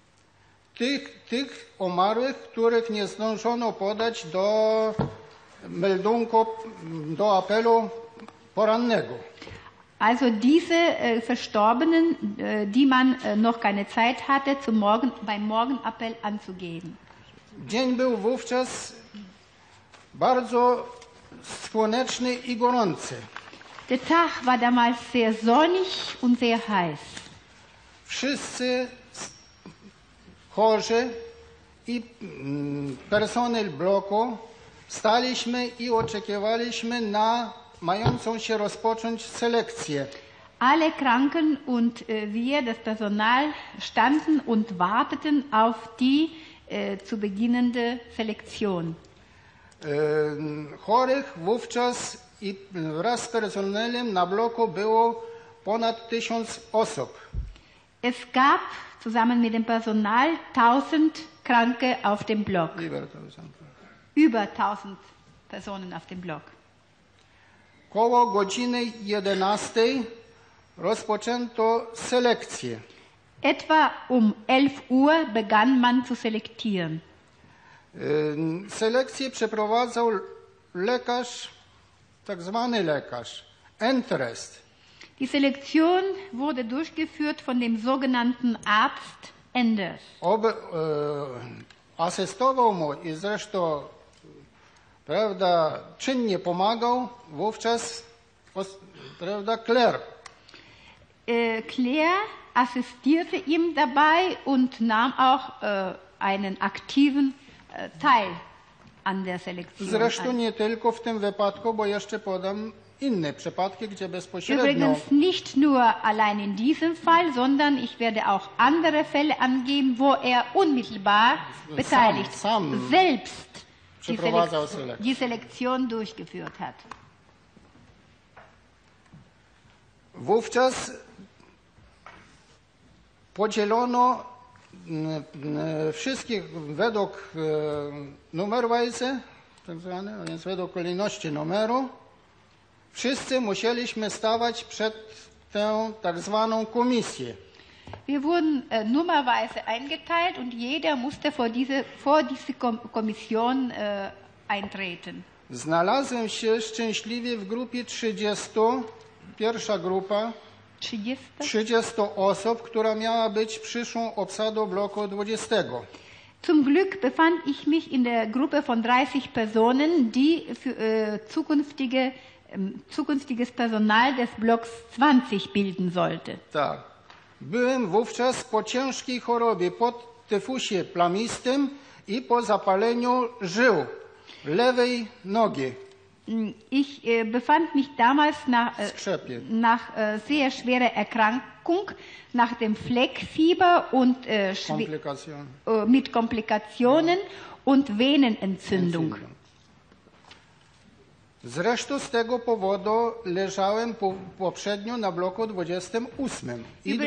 Tych umarłych, których nie zdążono podać do meldunku, do apelu porannego. Also diese Verstorbenen, die man noch keine Zeit hatte, beim Morgenappell anzugeben. Dzień był wówczas bardzo słoneczny i gorący. Der Tag war damals sehr sonnig und sehr heiß. Wszyscy chorzy i personel bloku staliśmy i oczekiwaliśmy na mającą się rozpocząć selekcję. Alle Kranken und wir, das Personal, standen und warteten auf die zu beginnende Selektion. Chorych wówczas i wraz z personelem na bloku było ponad 1000 osób. Es gab zusammen mit dem Personal 1000 Kranke auf dem Block. Über 1000 Personen auf dem Block. Koło godziny 11 rozpoczęto selekcję. Etwa um 11 Uhr begann man zu selektieren. Selekcję przeprowadzał lekarz, tak zwany lekarz, Endrest. Die Selektion wurde durchgeführt von dem sogenannten Arzt Enders. Asystował mu i zresztą czynnie pomagał wówczas Clerc. Clerc assistierte ihm dabei und nahm auch einen aktiven Teil an der Selektion. Zresztą nie tylko w tym wypadku, bo jeszcze podam inne przypadki, gdzie bezpośrednio... Übrigens nicht nur allein in diesem Fall, sondern ich werde auch andere Fälle angeben, wo er unmittelbar beteiligt, selbst die Selektion durchgeführt hat. Wówczas podzielono wszystkich według numerweise, tak zwane, a więc według kolejności numeru. Wszyscy musieliśmy stawać przed tę tak zwaną komisję. Wir wurden nummerweise eingeteilt und jeder musste vor diese Kommission eintreten. Znalazłem się szczęśliwie w grupie 30, pierwsza grupa, 30 osób, która miała być przyszłą obsadą bloku 20. Zum Glück befand ich mich in der Gruppe von 30 Personen, die für zukünftiges Personal des Blocks 20 bilden sollte. Tak. Byłem wówczas po ciężkiej chorobie, po tyfusie plamistym i po zapaleniu żył lewej nogi. Ich befand mich damals nach sehr schwerer Erkrankung, nach dem Fleckfieber und mit Komplikationen und Venenentzündung. Zresztą z tego powodu leżałem poprzednio na bloku 28 i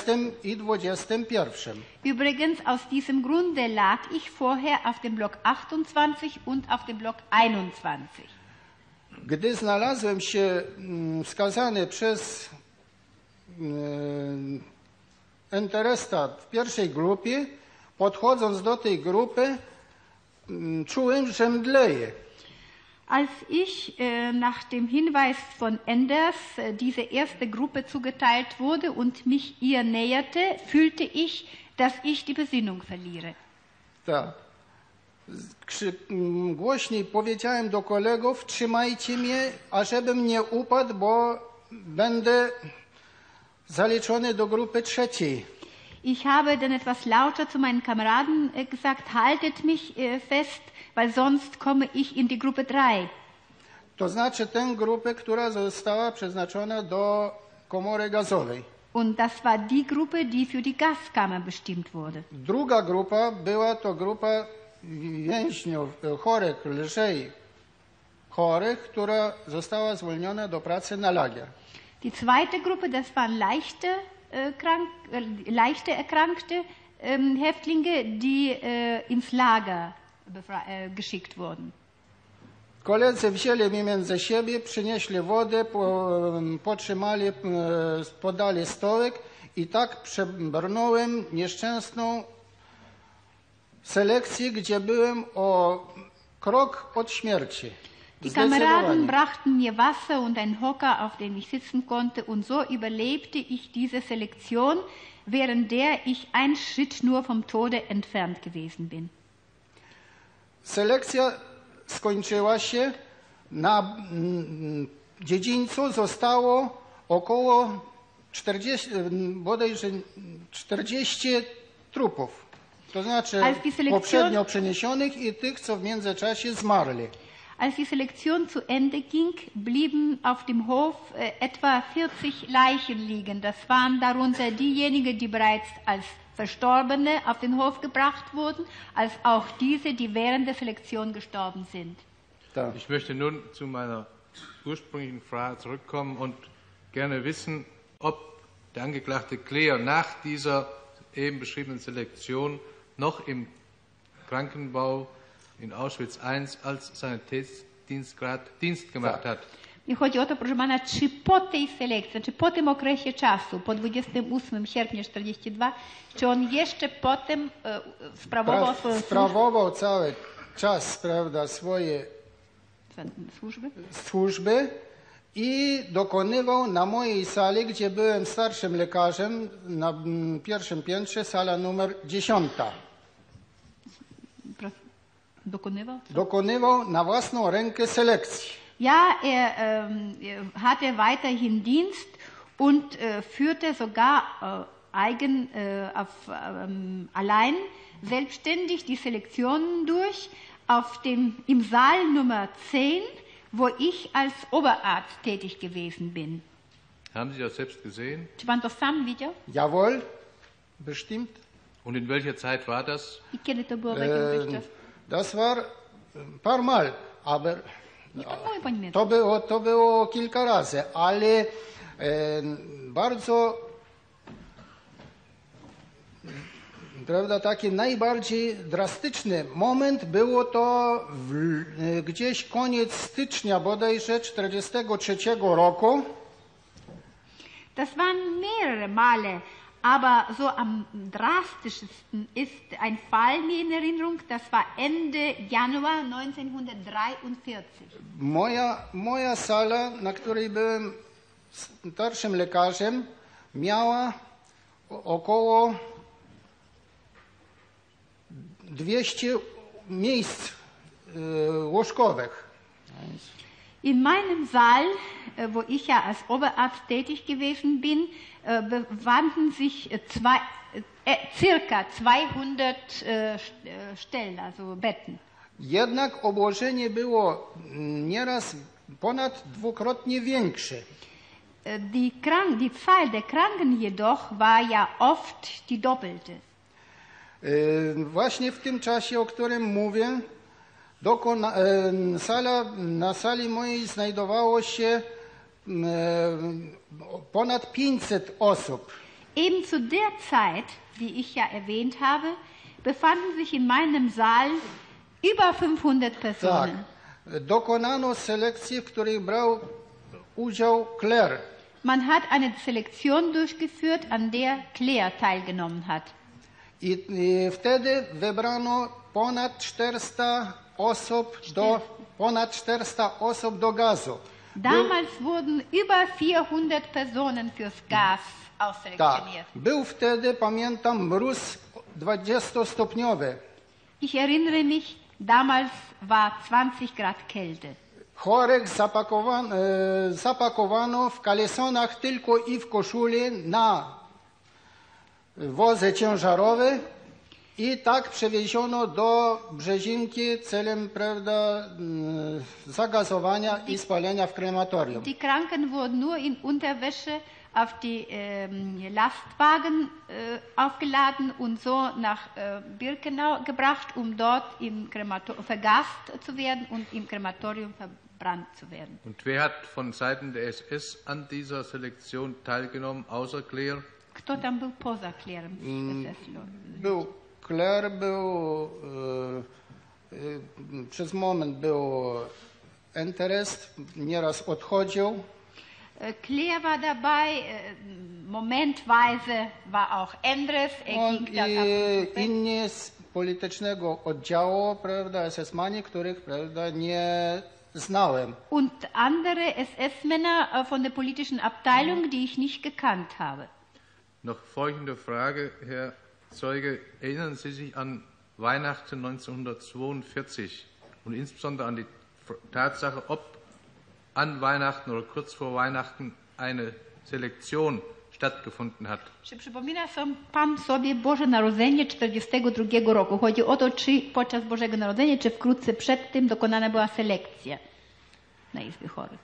21. Übrigens, aus diesem Grunde lag ich vorher auf dem Block 28 und auf dem Block 21. Gdy znalazłem się wskazany przez interesat w pierwszej grupie, podchodząc do tej grupy, czułem, że mdleję. Als ich nach dem Hinweis von Enders diese erste Gruppe zugeteilt wurde und mich ihr näherte, fühlte ich, dass ich die Besinnung verliere. Tak. Głośniej powiedziałem do kolegów, trzymajcie mnie, ażebym nie upadł, bo będę zaliczony do grupy trzeciej. Ich habe dann etwas lauter zu meinen Kameraden gesagt, haltet mich fest, weil sonst komme ich in die Gruppe 3. To znaczy tę grupę, która została przeznaczona do komory gazowej. Und das war die Gruppe, die für die Gaskammer bestimmt wurde. Druga grupa była to grupa więźniów chorych, lżej chorych, która została zwolniona do pracy na lager. Die zweite Gruppe, das waren leichte erkrankte Häftlinge, die ins Lager geschickt wurden. Koledzy wzięli mnie między siebie, przynieśli wodę, potrzymali, podali stołek i tak przebrnąłem nieszczęsną selekcję, gdzie byłem o krok od śmierci. Die Kameraden brachten mir Wasser und einen Hocker, auf dem ich sitzen konnte, und so überlebte ich diese Selektion, während der ich einen Schritt nur vom Tode entfernt gewesen bin. Selekcja skończyła się. Na dziedzińcu zostało około 40 trupów. To znaczy poprzednio przeniesionych i tych, co w międzyczasie zmarli. Als die Selektion zu Ende ging, blieben auf dem Hof etwa 40 Leichen liegen. Das waren darunter diejenigen, die bereits als Verstorbene auf den Hof gebracht wurden, als auch diese, die während der Selektion gestorben sind. Ich möchte nun zu meiner ursprünglichen Frage zurückkommen und gerne wissen, ob der Angeklagte Kleer nach dieser eben beschriebenen Selektion noch im Krankenbau in Auschwitz I als Sanitätsdienstgrad Dienst gemacht hat. I chodzi o to, proszę pana, czy po tej selekcji, czy po tym okresie czasu, po 28 sierpnia 1942, czy on jeszcze potem sprawował swoją sprawował cały czas, prawda, swoje służby i dokonywał na mojej sali, gdzie byłem starszym lekarzem, na pierwszym piętrze, sala numer 10. Dokonywał na własną rękę selekcji. Ja, er hatte weiterhin Dienst und führte sogar allein selbstständig die Selektionen durch. Im Saal Nummer 10 wo ich als Oberarzt tätig gewesen bin. Haben Sie das selbst gesehen? Czy pan to sam widział? Jawohl, bestimmt. Und in welcher Zeit war das? I kiedy to było, w jakim czas? Das war ein paar Mal, aber Nie pan mówi po niemiecku. to było kilka razy, ale bardzo, prawda, taki najbardziej drastyczny moment było to gdzieś koniec stycznia bodajże 1943 roku. Das waren mehrere Male, aber so am drastischsten ist ein Fall mir in Erinnerung, das war Ende Januar 1943. Moja sala, na której byłem starszym lekarzem, miała około 200 miejsc łóżkowych. In meinem Saal, wo ich ja als Oberarzt tätig gewesen bin, befanden sich circa 200 Stellen, also Betten. Jednak obłożenie było nieraz ponad dwukrotnie większe. Die Zahl der Kranken jedoch war ja oft die doppelte. Właśnie w tym czasie, o którym mówię, na sali mojej znajdowało się ponad 500 osób. Eben zu der Zeit, die ich ja erwähnt habe, befanden sich in meinem Saal über 500 Personen. Tak. Dokonano selekcji, w której brał udział Claire. Man hat eine Selektion durchgeführt, an der Claire teilgenommen hat. I wtedy wybrano ponad 400 osób do gazu. Damals wurden über 400 Personen fürs Gas ausselektioniert. Tak. Był wtedy, pamiętam, mróz 20-stopniowy. Ich erinnere mich, damals war 20 Grad Kälte. Chorych zapakowano w kalesonach tylko i w koszuli na wozy ciężarowe i tak przewieziono do Brzezinki celem, prawda, zagazowania i spalenia w krematorium. Die Kranken wurden nur in Unterwäsche auf die Lastwagen aufgeladen und so nach Birkenau gebracht, dort im vergast zu werden und im Krematorium verbrannt zu werden. Und wer hat von Seiten der SS an dieser Selektion teilgenommen, außer Claire? Kto tam był poza Clairem? Był Claire, przez moment był Interest, nieraz odchodził. Claire war dabei, momentweise war auch Endres. Inni z politycznego oddziału, prawda, SS-mani, których, prawda, nie znałem. Und andere SS-Männer von der politischen Abteilung, die ich nicht gekannt habe. Noch folgende Frage, Herr Zeuge. Erinnern Sie sich an Weihnachten 1942 und insbesondere an die Tatsache, ob an Weihnachten oder kurz vor Weihnachten eine Selektion stattgefunden hat? Czy przypomina pan sobie Boże Narodzenie 1942 roku? Chodzi o to, czy podczas Bożego Narodzenia, czy wkrótce przed tym dokonana była selekcja na Izbie Chorych?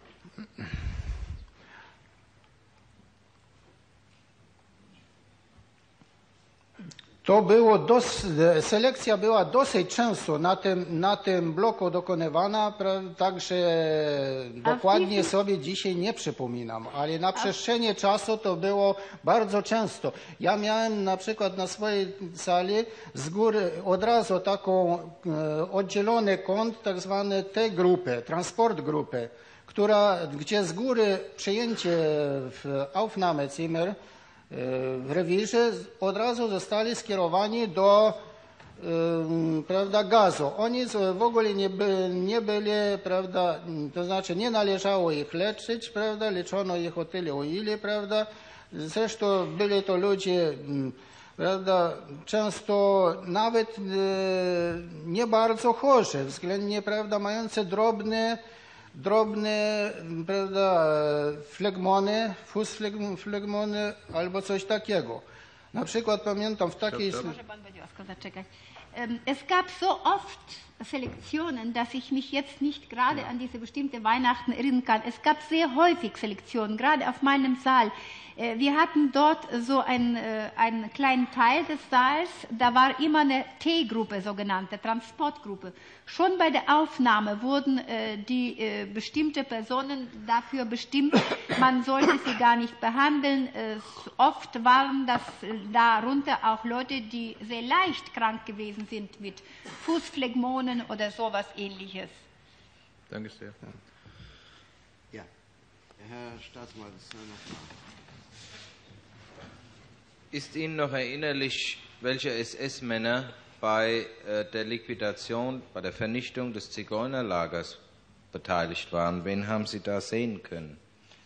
Selekcja była dosyć często na tym bloku dokonywana, także dokładnie sobie dzisiaj nie przypominam, ale na przestrzeni czasu to było bardzo często. Ja miałem na przykład na swojej sali z góry od razu taką oddzielony kąt, tak zwany T-grupę, transportgrupę, gdzie z góry przyjęcie w Aufnahmezimmer w rewirze od razu zostali skierowani do prawda, gazu. Oni w ogóle nie byli, prawda, to znaczy nie należało ich leczyć, prawda, leczono ich o tyle, o ile, prawda. Zresztą byli to ludzie, prawda, często nawet nie bardzo chorzy, względnie, prawda, mające drobne, prawda, flegmony, flegmony albo coś takiego. Na przykład pamiętam w takiej... Może pan będzie łaskaw zaczekać. Es gab so oft Selektionen, dass ich mich jetzt nicht gerade an diese bestimmte Weihnachten erinnern kann. Es gab sehr häufig Selektionen, gerade auf meinem Saal. Wir hatten dort so einen kleinen Teil des Saals, da war immer eine T-Gruppe, sogenannte Transportgruppe. Schon bei der Aufnahme wurden die bestimmte Personen dafür bestimmt, man sollte sie gar nicht behandeln. Oft waren das darunter auch Leute, die sehr leicht krank gewesen sind mit Fußphlegmonen oder sowas Ähnliches. Danke sehr. Ja, Herr Staatsmeister, noch mal. Ist Ihnen noch erinnerlich, welche SS-Männer bei der Liquidation, bei der Vernichtung des Zigeunerlagers beteiligt waren? Wen haben Sie da sehen können?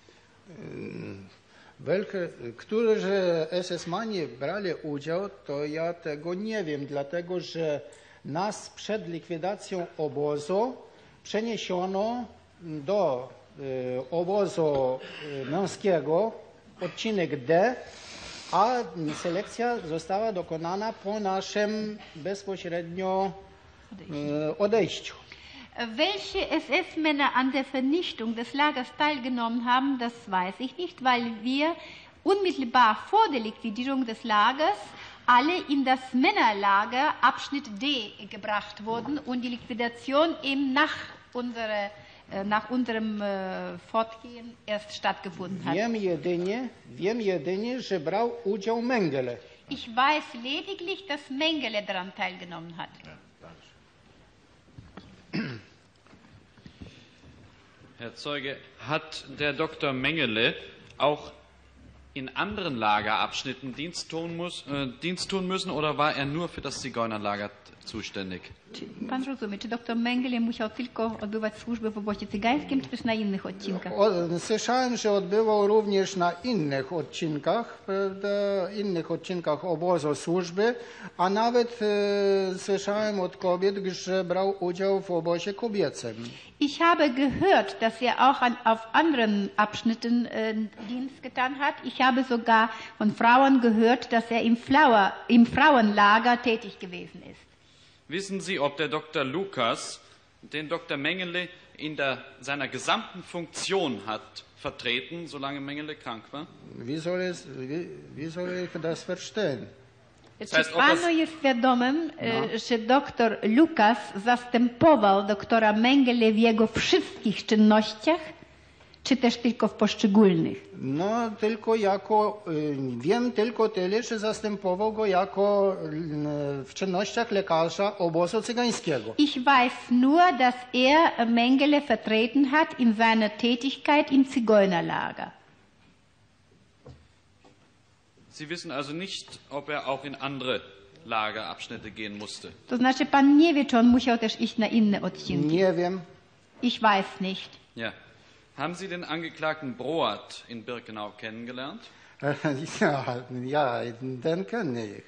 Którzy SS-mani brali udział, to ja tego nie wiem, dlatego że nas przed likwidacją obozu przeniesiono do obozu męskiego, odcinek D, a selekcja została dokonana po naszym bezpośrednio odejściu. Welche SS-Männer an der Vernichtung des Lagers teilgenommen haben, das weiß ich nicht, weil wir unmittelbar vor der Liquidierung des Lagers alle in das Männerlager Abschnitt D gebracht wurden und die Liquidation eben nach unserem Fortgehen erst stattgefunden hat. Wiem jedynie, że brał udział Mengele. Ich weiß lediglich, dass Mengele daran teilgenommen hat. Herr Zeuge, hat der Dr. Mengele auch in anderen Lagerabschnitten Dienst tun müssen oder war er nur für das Zigeunerlager zuständig? Czy pan rozumie, czy dr Mengele musiał tylko odbywać służbę w obozie cygańskim, czy też na innych odcinkach? Słyszałem, że odbywał również na innych odcinkach, obozu służby, a nawet słyszałem od kobiet, że brał udział w obozie kobiecym. Ich habe gehört, dass er auch auf anderen Abschnitten Dienst getan hat. Ich habe sogar von Frauen gehört, dass er im Frauenlager tätig gewesen ist. Wissen Sie, ob der Dr. Lukas den Dr. Mengele in seiner gesamten Funktion hat vertreten, solange Mengele krank war? Wie soll ich das verstehen? Czy panu jest wiadomym, że dr Lukas zastępował doktora Mengele w jego wszystkich czynnościach, czy też tylko w poszczególnych? No, wiem tylko tyle, że zastępował go w czynnościach lekarza obozu cygańskiego. Ich weiß nur, dass er Mengele vertreten hat in seiner Tätigkeit im Zigeunerlager. Sie wissen also nicht, ob er auch in andere Lagerabschnitte gehen musste. To znaczy, pan nie wie, czy on musiał też iść na inne odcinki. Nie wiem. Ich weiß nicht. Ja. Haben Sie den Angeklagten Broat in Birkenau kennengelernt? Ja, den kenne ich.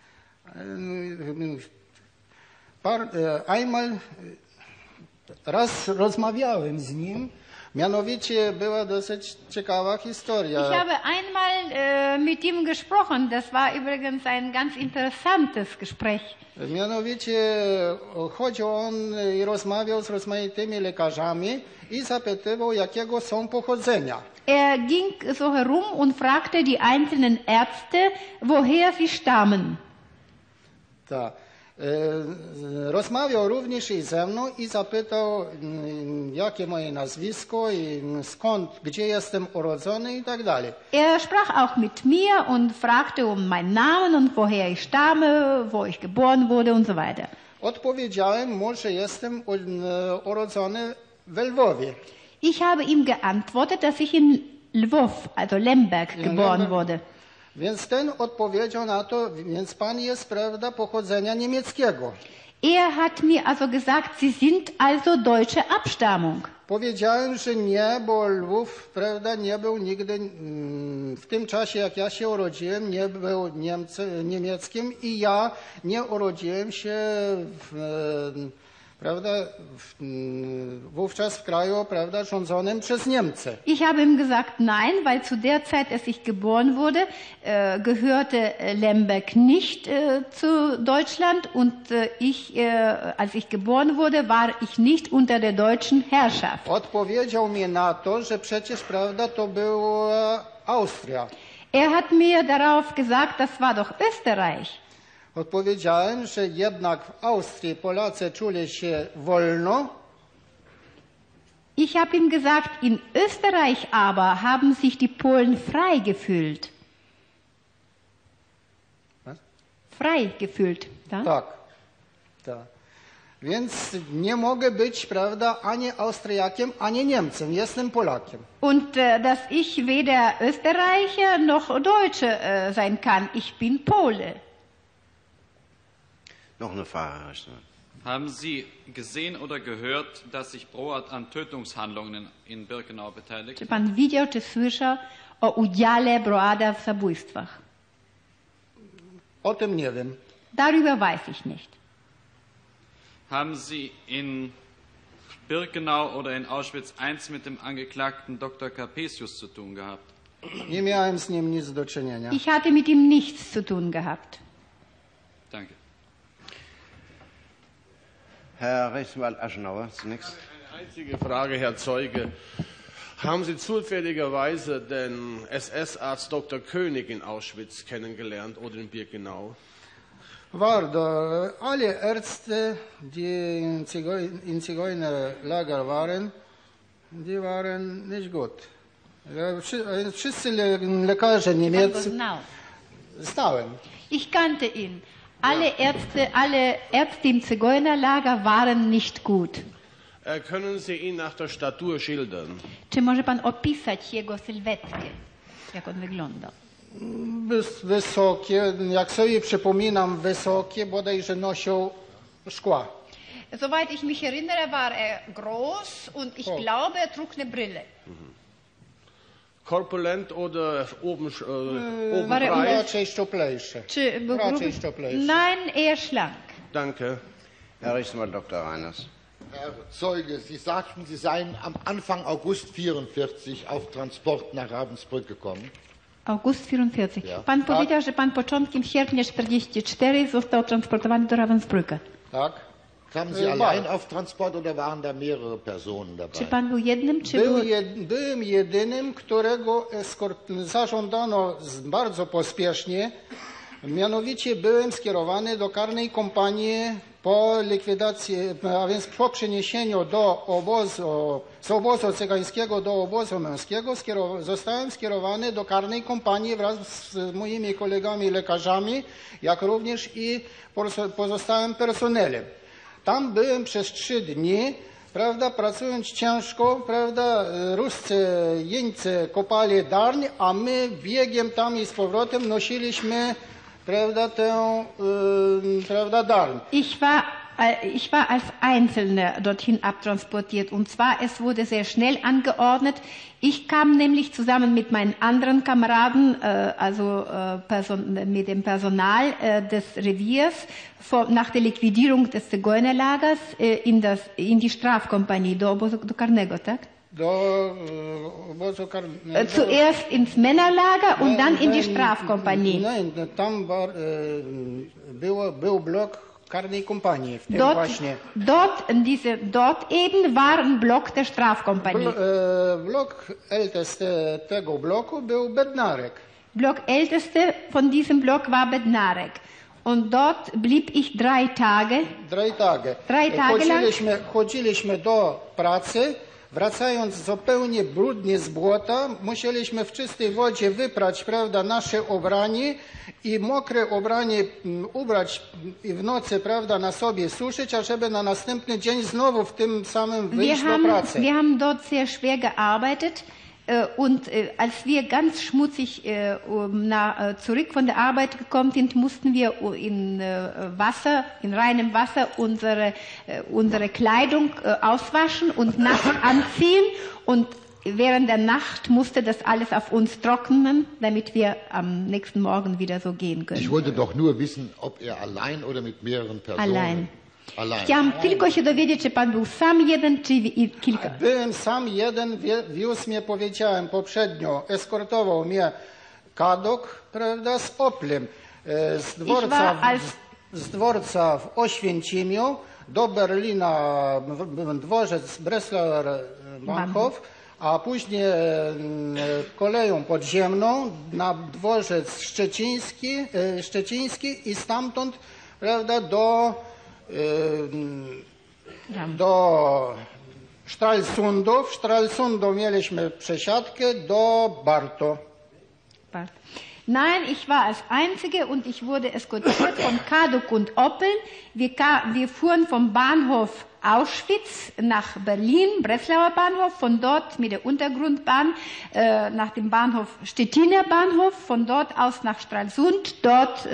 Raz rozmawiałem z nim. Mianowicie była dosyć ciekawa historia. Ich habe einmal mit ihm gesprochen. Das war übrigens ein ganz interessantes Gespräch. Mianowicie chodził on i rozmawiał z rozmaitymi lekarzami i zapytywał, jakiego są pochodzenia. Er ging so herum und fragte die einzelnen Ärzte, woher sie stammen. Tak. Rozmawiał również i ze mną i zapytał, jakie moje nazwisko i skąd, gdzie jestem urodzony i tak dalej. Er sprach auch mit mir und fragte meinen Namen und woher ich stamme, wo ich geboren wurde und so weiter. Odpowiedziałem mu, że jestem urodzony w Lwowie. Ich habe ihm geantwortet, dass ich in Lwów, also Lemberg, geboren wurde. Więc ten odpowiedział na to, więc pan jest, prawda, pochodzenia niemieckiego. Er hat mir also gesagt, Sie sind also deutsche Abstammung. Powiedziałem, że nie, bo Lwów, prawda, nie był nigdy, w tym czasie jak ja się urodziłem, nie był niemieckim i ja nie urodziłem się prawda, wówczas w kraju, prawda, rządzonym przez Niemcy. Ich habe ihm gesagt, nein, weil zu der Zeit, als ich geboren wurde, gehörte Lemberg nicht zu Deutschland und als ich geboren wurde, war ich nicht unter der deutschen Herrschaft. Odpowiedział mi na to, że przecież, prawda, to była Austria. Er hat mir darauf gesagt, das war doch Österreich. Odpowiedziałem, że jednak w Austrii Polacy czuli się wolno. Ich habe ihm gesagt, in Österreich aber haben sich die Polen frei gefühlt. Was? Frei gefühlt. Da? Tak. Tak. Więc nie mogę być, prawda, ani Austriakiem, ani Niemcem. Jestem Polakiem. Und dass ich weder Österreicher noch Deutsche sein kann. Ich bin Pole. Noch eine Frage, Herr Richter. Haben Sie gesehen oder gehört, dass sich Broad an Tötungshandlungen in Birkenau beteiligt? Czy pan widział, czy słyszał o udziale Broada w zabójstwach? O tym nie wiem. Darüber weiß ich nicht. Haben Sie in Birkenau oder in Auschwitz I mit dem Angeklagten Dr. Capesius zu tun gehabt? Nie miałem z nim nic do czynienia. Ich hatte mit ihm nichts zu tun gehabt. Danke. Herr Rechtsanwalt Aschenauer, zunächst. Eine einzige Frage, Herr Zeuge. Haben Sie zufälligerweise den SS-Arzt Dr. König in Auschwitz kennengelernt oder in Birkenau? Wardo, alle Ärzte, die in Zigeunerlager waren, die waren nicht gut. Wszyscy lekarze niemieccy znałem. Ich kannte ihn. Alle Ärzte im Zigeunerlager waren nicht gut. Können Sie ihn nach der Statur schildern? Czy może pan opisać jego sylwetkę, jak on wygląda? Wysokie, jak sobie przypominam, wysokie, bodajże nosił szkła. Soweit ich mich erinnere, war er groß und ich glaube, er trug eine Brille. Korpulent oder oben War er breit? Raczej szczuplejszy. Czy był Raczej szczuplejszy. Nein, eher schlank. Danke. Herr Rechtsanwalt Dr. Reiners. Herr Zeuge, Sie sagten, Sie seien am Anfang August 1944 auf Transport nach Ravensbrück gekommen. August 44. Ja. Pan powiedział, że pan początkiem sierpnia 44 został transportowany do Ravensbrücka. Tak? Kamen Sie allein auf Transport oder waren da mehrere Personen Czy dabei? pan był jednym, czy był... Byłem jedynym, którego zażądano bardzo pospiesznie. Mianowicie byłem skierowany do karnej kompanii po likwidacji, a więc po przeniesieniu z obozu cygańskiego do obozu męskiego zostałem skierowany do karnej kompanii wraz z moimi kolegami lekarzami, jak również i pozostałym personelem. Tam byłem przez 3 dni, prawda, pracując ciężko, prawda, ruscy, jeńcy kopali darń, a my biegiem tam i z powrotem nosiliśmy, prawda, tę, prawda, darń. Ich war als Einzelner dorthin abtransportiert. Und zwar, es wurde sehr schnell angeordnet. Ich kam nämlich zusammen mit meinen anderen Kameraden, mit dem Personal des Reviers, nach der Liquidierung des Zigeunerlagers in die Strafkompanie, do karnego, tak? Zuerst ins Männerlager und dann in die Strafkompanie. Nein, tam był blok karnej kompanii, w tym właśnie. Dort eben war ein Block der Strafkompanie. Blok älteste tego bloku był Bednarek. Block älteste von diesem Block war Bednarek. Und dort blieb ich 3 Tage. 3 Tage. 3 Tage lang. Chodziliśmy do pracy. Wracając zupełnie brudnie z błota, musieliśmy w czystej wodzie wyprać, prawda, nasze ubranie i mokre ubranie ubrać i w nocy, prawda, na sobie suszyć, ażeby na następny dzień znowu w tym samym wyjść do pracy. Wir haben dort sehr schwer gearbeitet und als wir ganz schmutzig zurück von der Arbeit gekommen sind, mussten wir in reinem Wasser unsere Kleidung auswaschen und nass anziehen und während der Nacht musste das alles auf uns trocknen, damit wir am nächsten Morgen wieder so gehen können. Ich wollte doch nur wissen, ob er allein oder mit mehreren Personen. Allein. Chciałam tylko się dowiedzieć, czy pan był sam jeden, czy kilka? Byłem sam jeden, wiózł mnie, powiedziałem poprzednio, eskortował mnie Kadok, prawda, z Oplem, z dworca w Oświęcimiu do Berlina, dworzec Breslauer-Bahnhof, a później koleją podziemną na dworzec szczeciński i stamtąd, prawda, do Stralsundu. W Stralsundu mieliśmy przesiadkę do Barto. Nein, ich war als Einzige und ich wurde eskortiert von Kaduk und Oppel. Wir fuhren vom Bahnhof Auschwitz nach Berlin, Breslauer Bahnhof, von dort mit der Untergrundbahn nach dem Bahnhof Stettiner Bahnhof, von dort aus nach Stralsund, dort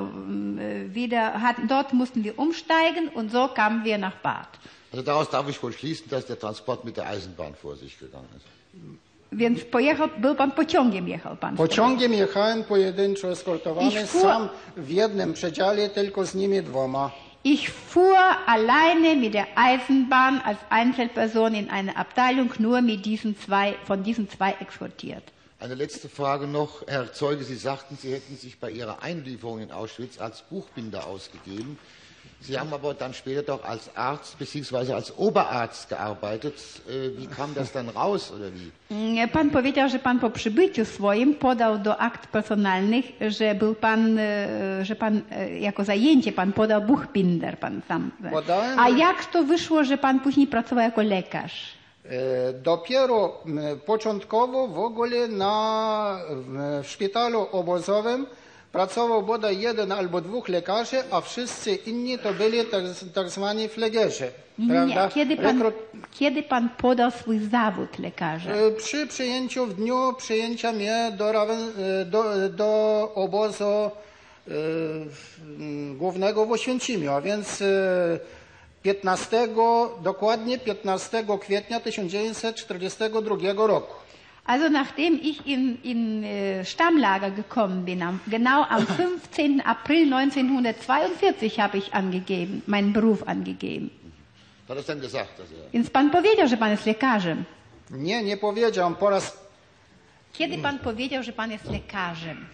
mussten wir umsteigen und so kamen wir nach Bad. Also daraus darf ich wohl schließen, dass der Transport mit der Eisenbahn vor sich gegangen ist. Więc był pan pociągiem, jechał pan? Pociągiem jechałem pojedynczo eskortowany, sam w jednym przedziale, tylko z nimi dwoma. Ich fuhr alleine mit der Eisenbahn als Einzelperson in eine Abteilung, nur mit von diesen zwei eskortiert. Eine letzte Frage noch. Herr Zeuge, Sie sagten, Sie hätten sich bei Ihrer Einlieferung in Auschwitz als Buchbinder ausgegeben. Sie haben aber dann später doch als Arzt bzw. als Oberarzt gearbeitet. Wie kam das dann raus oder wie? Pan powiedział, że pan po przybyciu swoim podał do akt personalnych, że był pan, że pan jako zajęcie pan podał Buchbinder, pan sam. A jak to wyszło, że pan później pracował jako lekarz? Dopiero początkowo w ogóle w szpitalu obozowym pracował bodaj jeden albo dwóch lekarzy, a wszyscy inni to byli tak zwani flegerzy. Nie, kiedy pan podał swój zawód lekarza? Przy przyjęciu, w dniu przyjęcia mnie do obozu głównego w Oświęcimiu, a więc dokładnie 15 kwietnia 1942 roku. Also nachdem ich in Stammlager gekommen bin, genau am 15. April 1942 habe ich meinen Beruf angegeben. Hat er dann gesagt? Więc pan powiedział, że pan jest lekarzem. Nie powiedział. Kiedy pan powiedział, że pan jest lekarzem?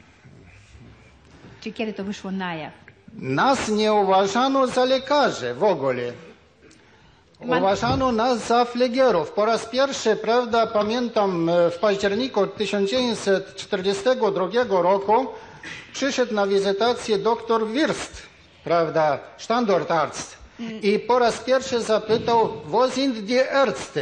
Czy kiedy to wyszło na jaw? Nas nie uważano za lekarzy w ogóle. Uważano nas za flegierów. Po raz pierwszy, prawda, pamiętam, w październiku 1942 roku przyszedł na wizytację doktor Wirst, prawda, Standortarzt. I po raz pierwszy zapytał, wo sind die Ärzte?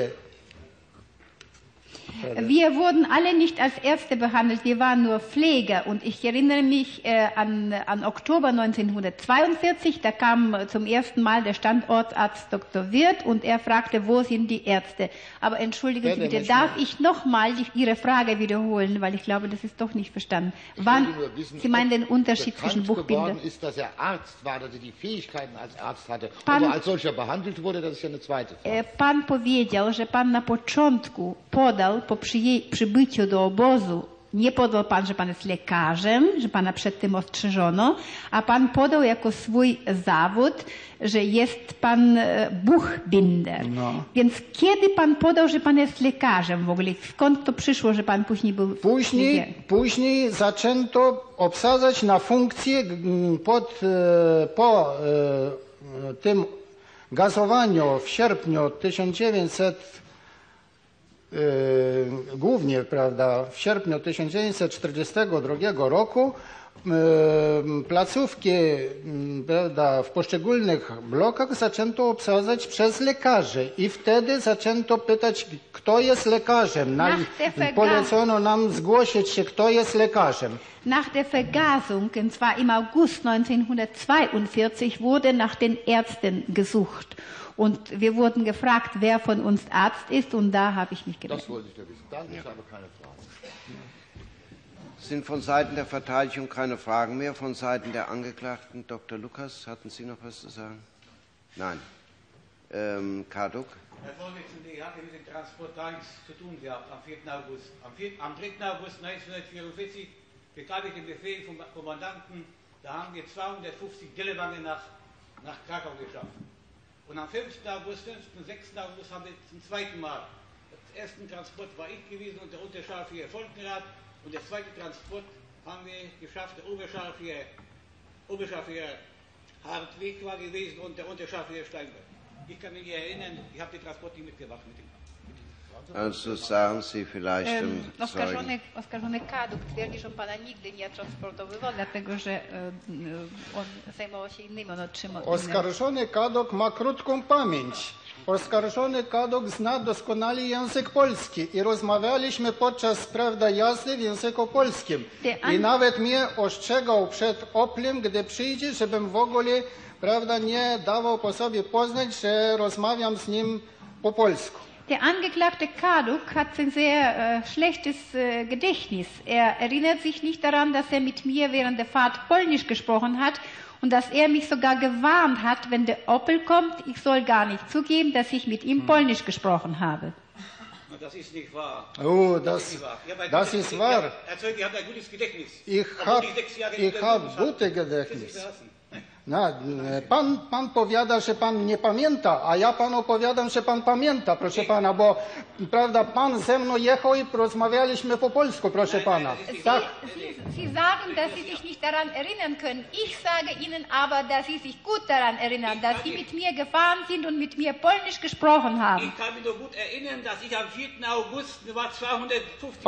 Wir wurden alle nicht als Ärzte behandelt, wir waren nur Pfleger. Und ich erinnere mich an Oktober 1942, da kam zum ersten Mal der Standortarzt Dr. Wirth und er fragte, wo sind die Ärzte? Aber entschuldigen Sie bitte, darf ich nochmal Ihre Frage wiederholen, weil ich glaube, das ist doch nicht verstanden. Sie meinen den Unterschied zwischen Buchbinder? Ist, dass er Arzt war, dass er die Fähigkeiten als Arzt hatte, aber als solcher behandelt wurde, das ist ja eine zweite Frage. Pan powiedział, że pan na początku podał, po przybyciu do obozu, nie podał pan, że pan jest lekarzem, że pana przed tym ostrzeżono, a pan podał jako swój zawód, że jest pan Buchbinder. No. Więc kiedy pan podał, że pan jest lekarzem w ogóle? Skąd to przyszło, że pan później był... Później zaczęto obsadzać na funkcję po tym gazowaniu w sierpniu 1900 głównie, prawda, w sierpniu 1942 roku placówki, prawda, w poszczególnych blokach zaczęto obsadzać przez lekarzy i wtedy zaczęto pytać, kto jest lekarzem. Polecono nam zgłosić się, kto jest lekarzem. Nach der Vergasung, und zwar im August 1942, wurde nach den Ärzten gesucht. Und wir wurden gefragt, wer von uns Arzt ist, und da habe ich mich gemeldet. Das wollte ich ja wissen. Danke, ich habe keine Fragen. Sind von Seiten der Verteidigung keine Fragen mehr? Von Seiten der Angeklagten, Dr. Lukas, hatten Sie noch was zu sagen? Nein. Kaduk? Herr Vorsitzender, ich hatte mit dem Transport gar nichts zu tun gehabt am 4. August. Am 3. August 1944 bekam ich den Befehl vom Kommandanten, da haben wir 250 Dillewange nach nach Krakau geschafft. Und am 5. August, 5. und 6. August haben wir zum zweiten Mal. Der erste Transport war ich gewesen und der Unterscharführer Volkenrath. Und der zweite Transport haben wir geschafft, der Oberscharführer Hartwig war gewesen und der Unterscharfürer Steinberg. Ich kann mich erinnern, ich habe den Transport nicht mitgemacht mit ihm. Also sagen Sie vielleicht Oskarżony Kaduk twierdzi, że on pana nigdy nie transportowywał, dlatego że on zajmował się innymi, on otrzymał. Oskarżony Kaduk ma krótką pamięć. Oskarżony Kaduk zna doskonale język polski i rozmawialiśmy podczas, prawda, jazdy w języku polskim. I nawet mnie ostrzegał przed Oplem, gdy przyjdzie, żebym w ogóle, prawda, nie dawał po sobie poznać, że rozmawiam z nim po polsku. Der Angeklagte Kaduk hat ein sehr schlechtes Gedächtnis. Er erinnert sich nicht daran, dass er mit mir während der Fahrt Polnisch gesprochen hat und dass er mich sogar gewarnt hat, wenn der Opel kommt, ich soll gar nicht zugeben, dass ich mit ihm Polnisch gesprochen habe. Das ist nicht wahr. Oh, das ist wahr. Herr Zeuge, ich habe ein gutes Gedächtnis. Ich habe gutes Gedächtnis. No, pan powiada, że pan nie pamięta, a ja panu opowiadam, że pan pamięta, proszę pana, bo prawda, pan ze mną jechał i rozmawialiśmy po polsku, proszę pana. Tak. Sie sagen, dass Sie sich nicht daran erinnern können. Ich sage Ihnen aber, dass Sie sich gut daran erinnern, dass Sie mit mir gefahren sind und mit mir Polnisch gesprochen haben. Ich kann mich nur gut erinnern, dass ich am 4. August war 250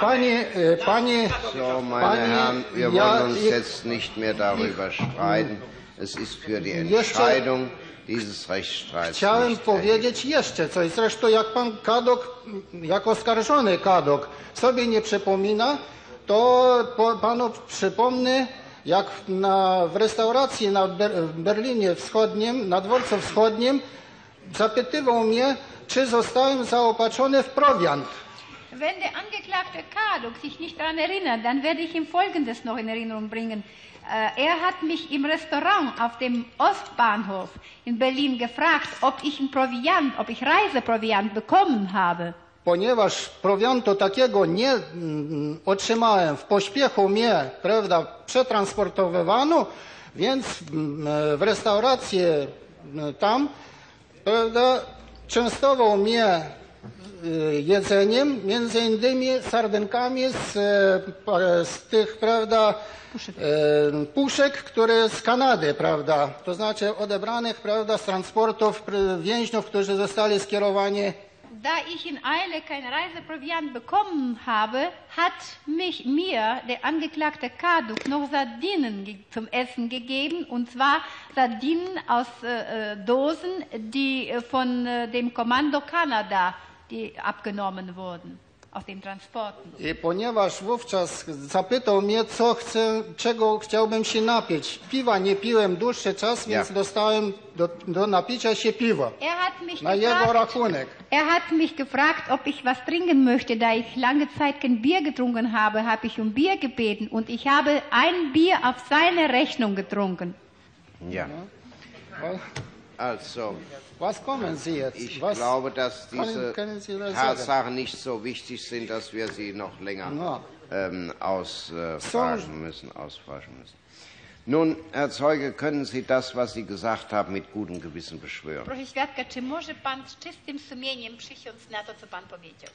So, meine Herren, wir wollen uns jetzt nicht mehr darüber streiten. Es ist für die Entscheidung dieses Rechtsstreits. Chciałem powiedzieć jeszcze coś. Zresztą jak pan Kaduk, jak oskarżony Kaduk sobie nie przypomina, to panu przypomnę, jak w restauracji w Berlinie Wschodnim, na dworcu wschodnim, zapytywał mnie, czy zostałem zaopatrzony w prowiant. Wenn der Angeklagte Kaduk sich nicht daran erinnert, dann werde ich ihm Folgendes noch in Erinnerung bringen. Er hat mich im Restaurant auf dem Ostbahnhof in Berlin gefragt, ob ich Reiseproviant bekommen habe. Ponieważ prowiantu takiego nie otrzymałem, w pośpiechu mnie, prawda, przetransportowywano, więc w restauracji tam, prawda, częstował mnie jedzeniem, między innymi sardynkami z tych, prawda, puszek, które z Kanady, prawda, to znaczy odebranych, prawda, z transportów więźniów, którzy zostali skierowani. Da ich in Eile kein Reiseproviant bekommen habe, hat mir der Angeklagte Kaduk noch Sardinen zum Essen gegeben, und zwar Sardinen aus Dosen, die von dem Kommando Kanada abgenommen wurden. Aus den Transporten. I ponieważ wówczas zapytał mnie, czego chciałbym się napić. Piwa nie piłem dłuższy czas, więc dostałem do napicia się piwa. Na jego rachunek. Er hat mich gefragt, ob ich was trinken möchte. Da ich lange Zeit kein Bier getrunken habe, habe ich Bier gebeten und ich habe ein Bier auf seine Rechnung getrunken. Ja. Also, was kommen Sie jetzt? Ich glaube, dass diese Tatsachen nicht so wichtig sind, dass wir sie noch länger ausforschen müssen. Nun, Herr Zeuge, können Sie das, was Sie gesagt haben, mit gutem Gewissen beschwören? Proszę świadka, czy może pan z czystym sumieniem przysiąc na to, co pan powiedział?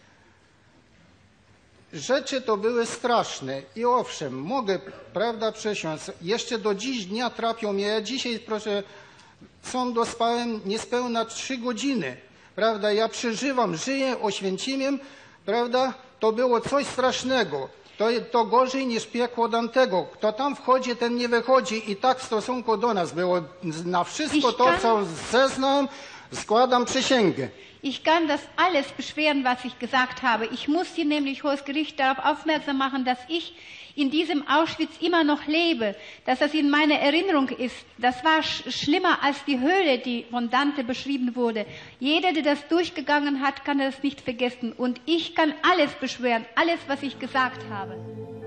Rzeczy to były straszne i owszem, mogę, prawda, przysiąc. Jeszcze do dziś dnia trapią mnie. Ja dzisiaj, proszę, sądu spałem niespełna 3 godziny, prawda, ja przeżywam, żyję Oświęcimiem, prawda, to było coś strasznego, to gorzej niż piekło Dantego, kto tam wchodzi, ten nie wychodzi i tak w stosunku do nas było, na wszystko to, co zeznałem, składam przysięgę. Ich kann das alles beschweren, was ich gesagt habe. Ich muss Sie nämlich, Hohes Gericht, darauf aufmerksam machen, dass ich in diesem Auschwitz immer noch lebe, dass das in meiner Erinnerung ist. Das war schlimmer als die Höhle, die von Dante beschrieben wurde. Jeder, der das durchgegangen hat, kann das nicht vergessen. Und ich kann alles beschwören, alles, was ich gesagt habe.